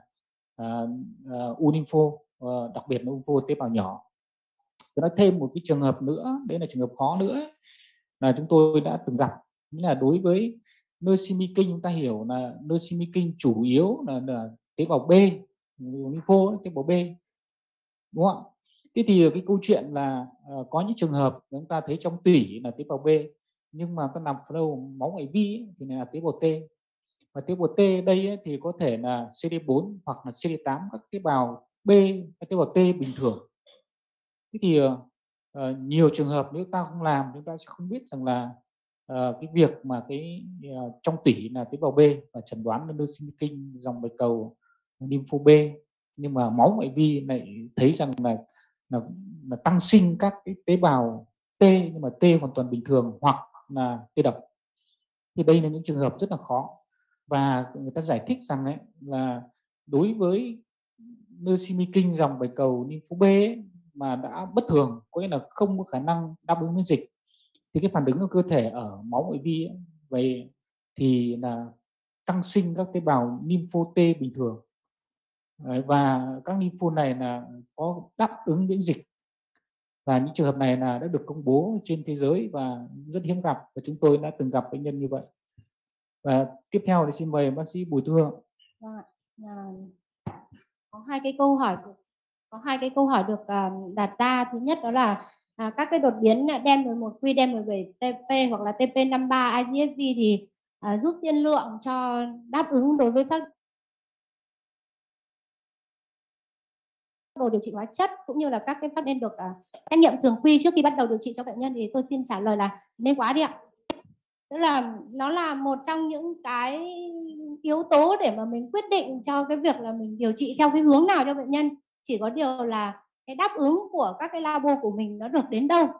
u lympho, đặc biệt là lympho tế bào nhỏ. Tôi nói thêm một cái trường hợp nữa, đấy là trường hợp khó nữa ấy, là chúng tôi đã từng gặp, nghĩa là đối với leukemia kinh chúng ta hiểu là leukemia kinh chủ yếu là tế bào B, lympho tế bào B, đúng không ạ? Thế thì cái câu chuyện là có những trường hợp chúng ta thấy trong tủy là tế bào B, nhưng mà ta nằm flow máu ngoại vi thì là tế bào T, và tế bào T đây ấy, thì có thể là CD4 hoặc là CD8, các tế bào B, các tế bào T bình thường. Thế thì nhiều trường hợp nếu ta không làm, chúng ta sẽ không biết rằng là cái việc mà cái trong tủy là tế bào B và chẩn đoán là leukemia kinh dòng bạch cầu lympho B, nhưng mà máu ngoại vi lại thấy rằng là tăng sinh các cái tế bào T, nhưng mà T hoàn toàn bình thường hoặc là T độc. Thì đây là những trường hợp rất là khó, và người ta giải thích rằng ấy, là đối với leukemia kinh dòng bạch cầu lympho B ấy, mà đã bất thường, có nghĩa là không có khả năng đáp ứng miễn dịch, thì cái phản ứng của cơ thể ở máu ngoại vi ấy, vậy thì là tăng sinh các tế bào lympho T bình thường. Đấy, và các lympho này là có đáp ứng miễn dịch, và những trường hợp này là đã được công bố trên thế giới và rất hiếm gặp, và chúng tôi đã từng gặp bệnh nhân như vậy. Và tiếp theo thì xin mời bác sĩ Bùi Thu Hương. Có hai cái câu hỏi được đặt ra. Thứ nhất đó là các cái đột biến DEN11Q, DEN17TP hoặc là TP53 IGFV thì giúp tiên lượng cho đáp ứng đối với phác đồ điều trị hóa chất cũng như là các cái phác nên được xét nghiệm thường quy trước khi bắt đầu điều trị cho bệnh nhân, thì tôi xin trả lời là nên quá đi ạ. Tức là nó là một trong những cái yếu tố để mà mình quyết định cho cái việc là mình điều trị theo cái hướng nào cho bệnh nhân. Chỉ có điều là cái đáp ứng của các cái labo của mình nó được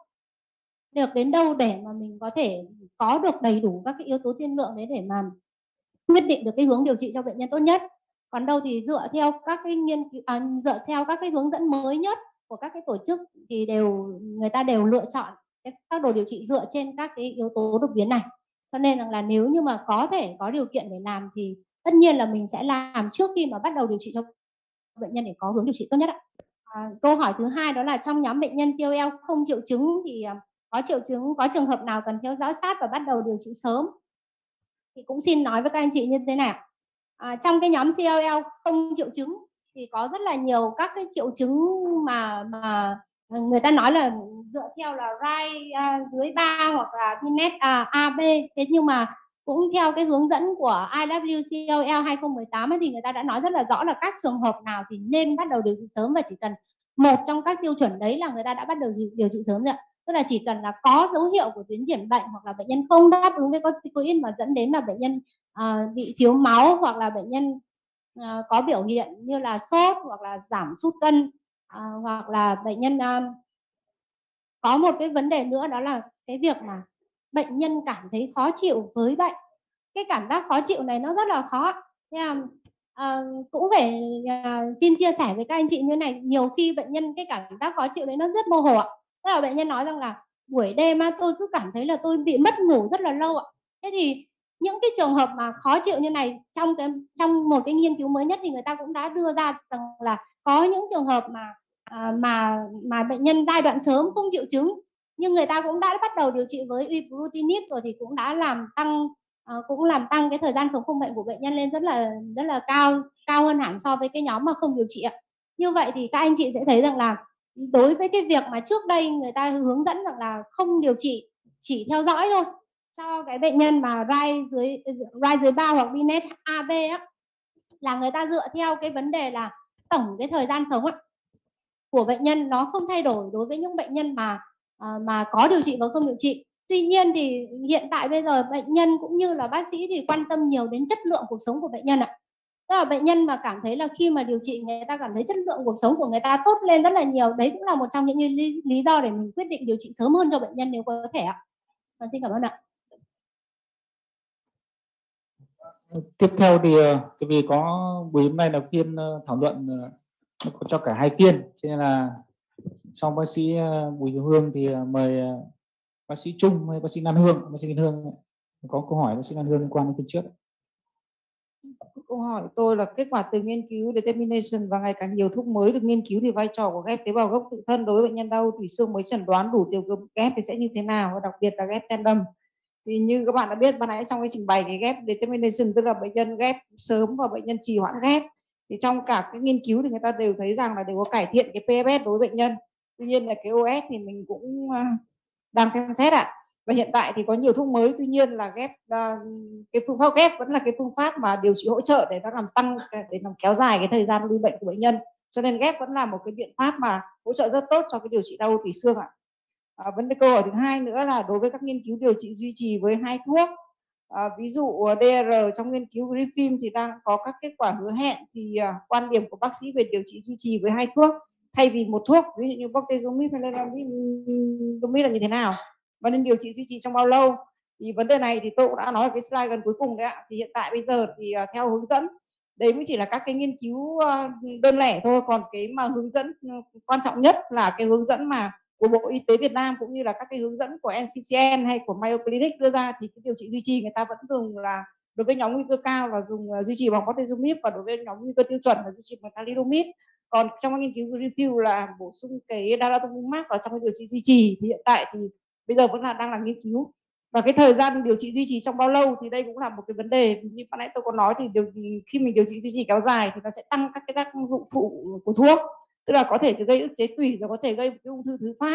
đến đâu để mà mình có thể có được đầy đủ các cái yếu tố tiên lượng đấy để mà quyết định được cái hướng điều trị cho bệnh nhân tốt nhất. Còn đâu thì dựa theo các cái dựa theo các cái hướng dẫn mới nhất của các cái tổ chức thì người ta đều lựa chọn cái phác đồ điều trị dựa trên các cái yếu tố đột biến này. Cho nên rằng là nếu như mà có thể có điều kiện để làm thì tất nhiên là mình sẽ làm trước khi mà bắt đầu điều trị cho bệnh nhân để có hướng điều trị tốt nhất ạ. Câu hỏi thứ hai đó là trong nhóm bệnh nhân COL không triệu chứng thì có triệu chứng, có trường hợp nào cần theo dõi sát và bắt đầu điều trị sớm? Thì cũng xin nói với các anh chị như thế này. Trong cái nhóm CLL không triệu chứng thì có rất là nhiều các cái triệu chứng mà người ta nói là dựa theo là RAI dưới 3 hoặc là PNET AB. Thế nhưng mà cũng theo cái hướng dẫn của IWCLL 2018 ấy, thì người ta đã nói rất là rõ là các trường hợp nào thì nên bắt đầu điều trị sớm, và chỉ cần một trong các tiêu chuẩn đấy là người ta đã bắt đầu điều trị sớm rồi. Tức là chỉ cần là có dấu hiệu của tiến triển bệnh hoặc là bệnh nhân không đáp ứng với corticoid mà dẫn đến là bệnh nhân bị thiếu máu, hoặc là bệnh nhân có biểu hiện như là sốt hoặc là giảm sút cân, hoặc là bệnh nhân có một cái vấn đề nữa đó là cái việc mà bệnh nhân cảm thấy khó chịu với bệnh. Cái cảm giác khó chịu này nó rất là khó. Thế cũng phải xin chia sẻ với các anh chị như này, nhiều khi bệnh nhân cái cảm giác khó chịu đấy nó rất mơ hồ ạ. Tức là bệnh nhân nói rằng là buổi đêm tôi cứ cảm thấy là tôi bị mất ngủ rất là lâu ạ. Thế thì những cái trường hợp mà khó chịu như này trong một cái nghiên cứu mới nhất thì người ta cũng đã đưa ra rằng là có những trường hợp mà bệnh nhân giai đoạn sớm không triệu chứng nhưng người ta cũng đã bắt đầu điều trị với ibrutinib rồi thì cũng đã làm tăng cái thời gian sống không bệnh của bệnh nhân lên rất là cao hơn hẳn so với cái nhóm mà không điều trị ạ. Như vậy thì các anh chị sẽ thấy rằng là đối với cái việc mà trước đây người ta hướng dẫn rằng là không điều trị, chỉ theo dõi thôi cho cái bệnh nhân mà RAI dưới 3 hoặc PNET AB á, là người ta dựa theo cái vấn đề là tổng cái thời gian sống của bệnh nhân nó không thay đổi đối với những bệnh nhân mà có điều trị và không điều trị. Tuy nhiên thì hiện tại bây giờ bệnh nhân cũng như là bác sĩ thì quan tâm nhiều đến chất lượng cuộc sống của bệnh nhân ạ. Tức là bệnh nhân mà cảm thấy là khi mà điều trị người ta cảm thấy chất lượng cuộc sống của người ta tốt lên rất là nhiều. Đấy cũng là một trong những lý do để mình quyết định điều trị sớm hơn cho bệnh nhân nếu có thể ạ. Xin cảm ơn ạ. Tiếp theo thì vì buổi hôm nay là phiên thảo luận cho cả hai phiên, cho nên là sau bác sĩ Bùi Thị Hương thì mời bác sĩ Trung hay bác sĩ Lan Hương. Bác sĩ Lan Hương có câu hỏi bác sĩ Lan Hương liên quan đến phiên trước. Câu hỏi của tôi là kết quả từ nghiên cứu determination và ngày càng nhiều thuốc mới được nghiên cứu thì vai trò của ghép tế bào gốc tự thân đối với bệnh nhân đau tủy xương mới chẩn đoán đủ tiểu cực ghép thì sẽ như thế nào, và đặc biệt là ghép tandem. Thì như các bạn đã biết ban nãy trong cái trình bày cái ghép determination tức là bệnh nhân ghép sớm và bệnh nhân trì hoãn ghép, thì trong cả cái nghiên cứu thì người ta đều thấy rằng là đều có cải thiện cái PFS đối với bệnh nhân. Tuy nhiên là cái OS thì mình cũng đang xem xét ạ. Và hiện tại thì có nhiều thuốc mới, tuy nhiên là ghép cái phương pháp ghép vẫn là cái phương pháp mà điều trị hỗ trợ để nó làm kéo dài cái thời gian lưu bệnh của bệnh nhân, cho nên ghép vẫn là một cái biện pháp mà hỗ trợ rất tốt cho cái điều trị đau tủy xương ạ. Vấn đề câu hỏi thứ hai nữa là đối với các nghiên cứu điều trị duy trì với hai thuốc, ví dụ DR trong nghiên cứu Griffin thì đang có các kết quả hứa hẹn, thì quan điểm của bác sĩ về điều trị duy trì với hai thuốc thay vì một thuốc, ví dụ như bortezomib hay lenalidomide là như thế nào, và nên điều trị duy trì trong bao lâu? Thì vấn đề này thì tôi cũng đã nói ở cái slide gần cuối cùng đấy ạ. Thì hiện tại bây giờ thì theo hướng dẫn đấy mới chỉ là các cái nghiên cứu đơn lẻ thôi, còn cái mà hướng dẫn quan trọng nhất là cái hướng dẫn mà của Bộ Y tế Việt Nam cũng như là các cái hướng dẫn của NCCN hay của Mayo Clinic đưa ra, thì cái điều trị duy trì người ta vẫn dùng là đối với nhóm nguy cơ cao là dùng duy trì bằng bortezomib, và đối với nhóm nguy cơ tiêu chuẩn là duy trì bằng thalidomide. Còn trong cái nghiên cứu review là bổ sung cái daratumumab vào trong cái điều trị duy trì, thì hiện tại thì bây giờ vẫn đang là nghiên cứu. Và cái thời gian điều trị duy trì trong bao lâu thì đây cũng là một cái vấn đề. Như ban nãy tôi có nói thì khi mình điều trị duy trì kéo dài thì nó sẽ tăng các cái tác dụng phụ của thuốc, tức là có thể gây ức chế tủy, rồi có thể gây cái ung thư thứ phát.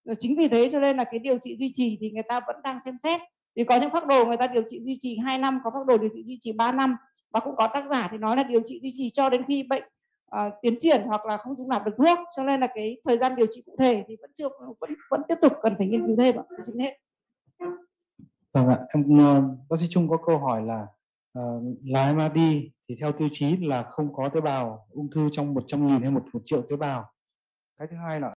Chính vì thế cho nên là cái điều trị duy trì thì người ta vẫn đang xem xét. Vì có những phác đồ người ta điều trị duy trì 2 năm, có phác đồ điều trị duy trì 3 năm, và cũng có tác giả thì nói là điều trị duy trì cho đến khi bệnh tiến triển hoặc là không dùng nạp được thuốc. Cho nên là cái thời gian điều trị cụ thể thì vẫn tiếp tục cần phải nghiên cứu thêm ạ. Xin hết. Vâng ạ, bác sĩ Trung có câu hỏi là là MRD thì theo tiêu chí là không có tế bào ung thư trong 100.000 hay 1 triệu tế bào. Cái thứ hai là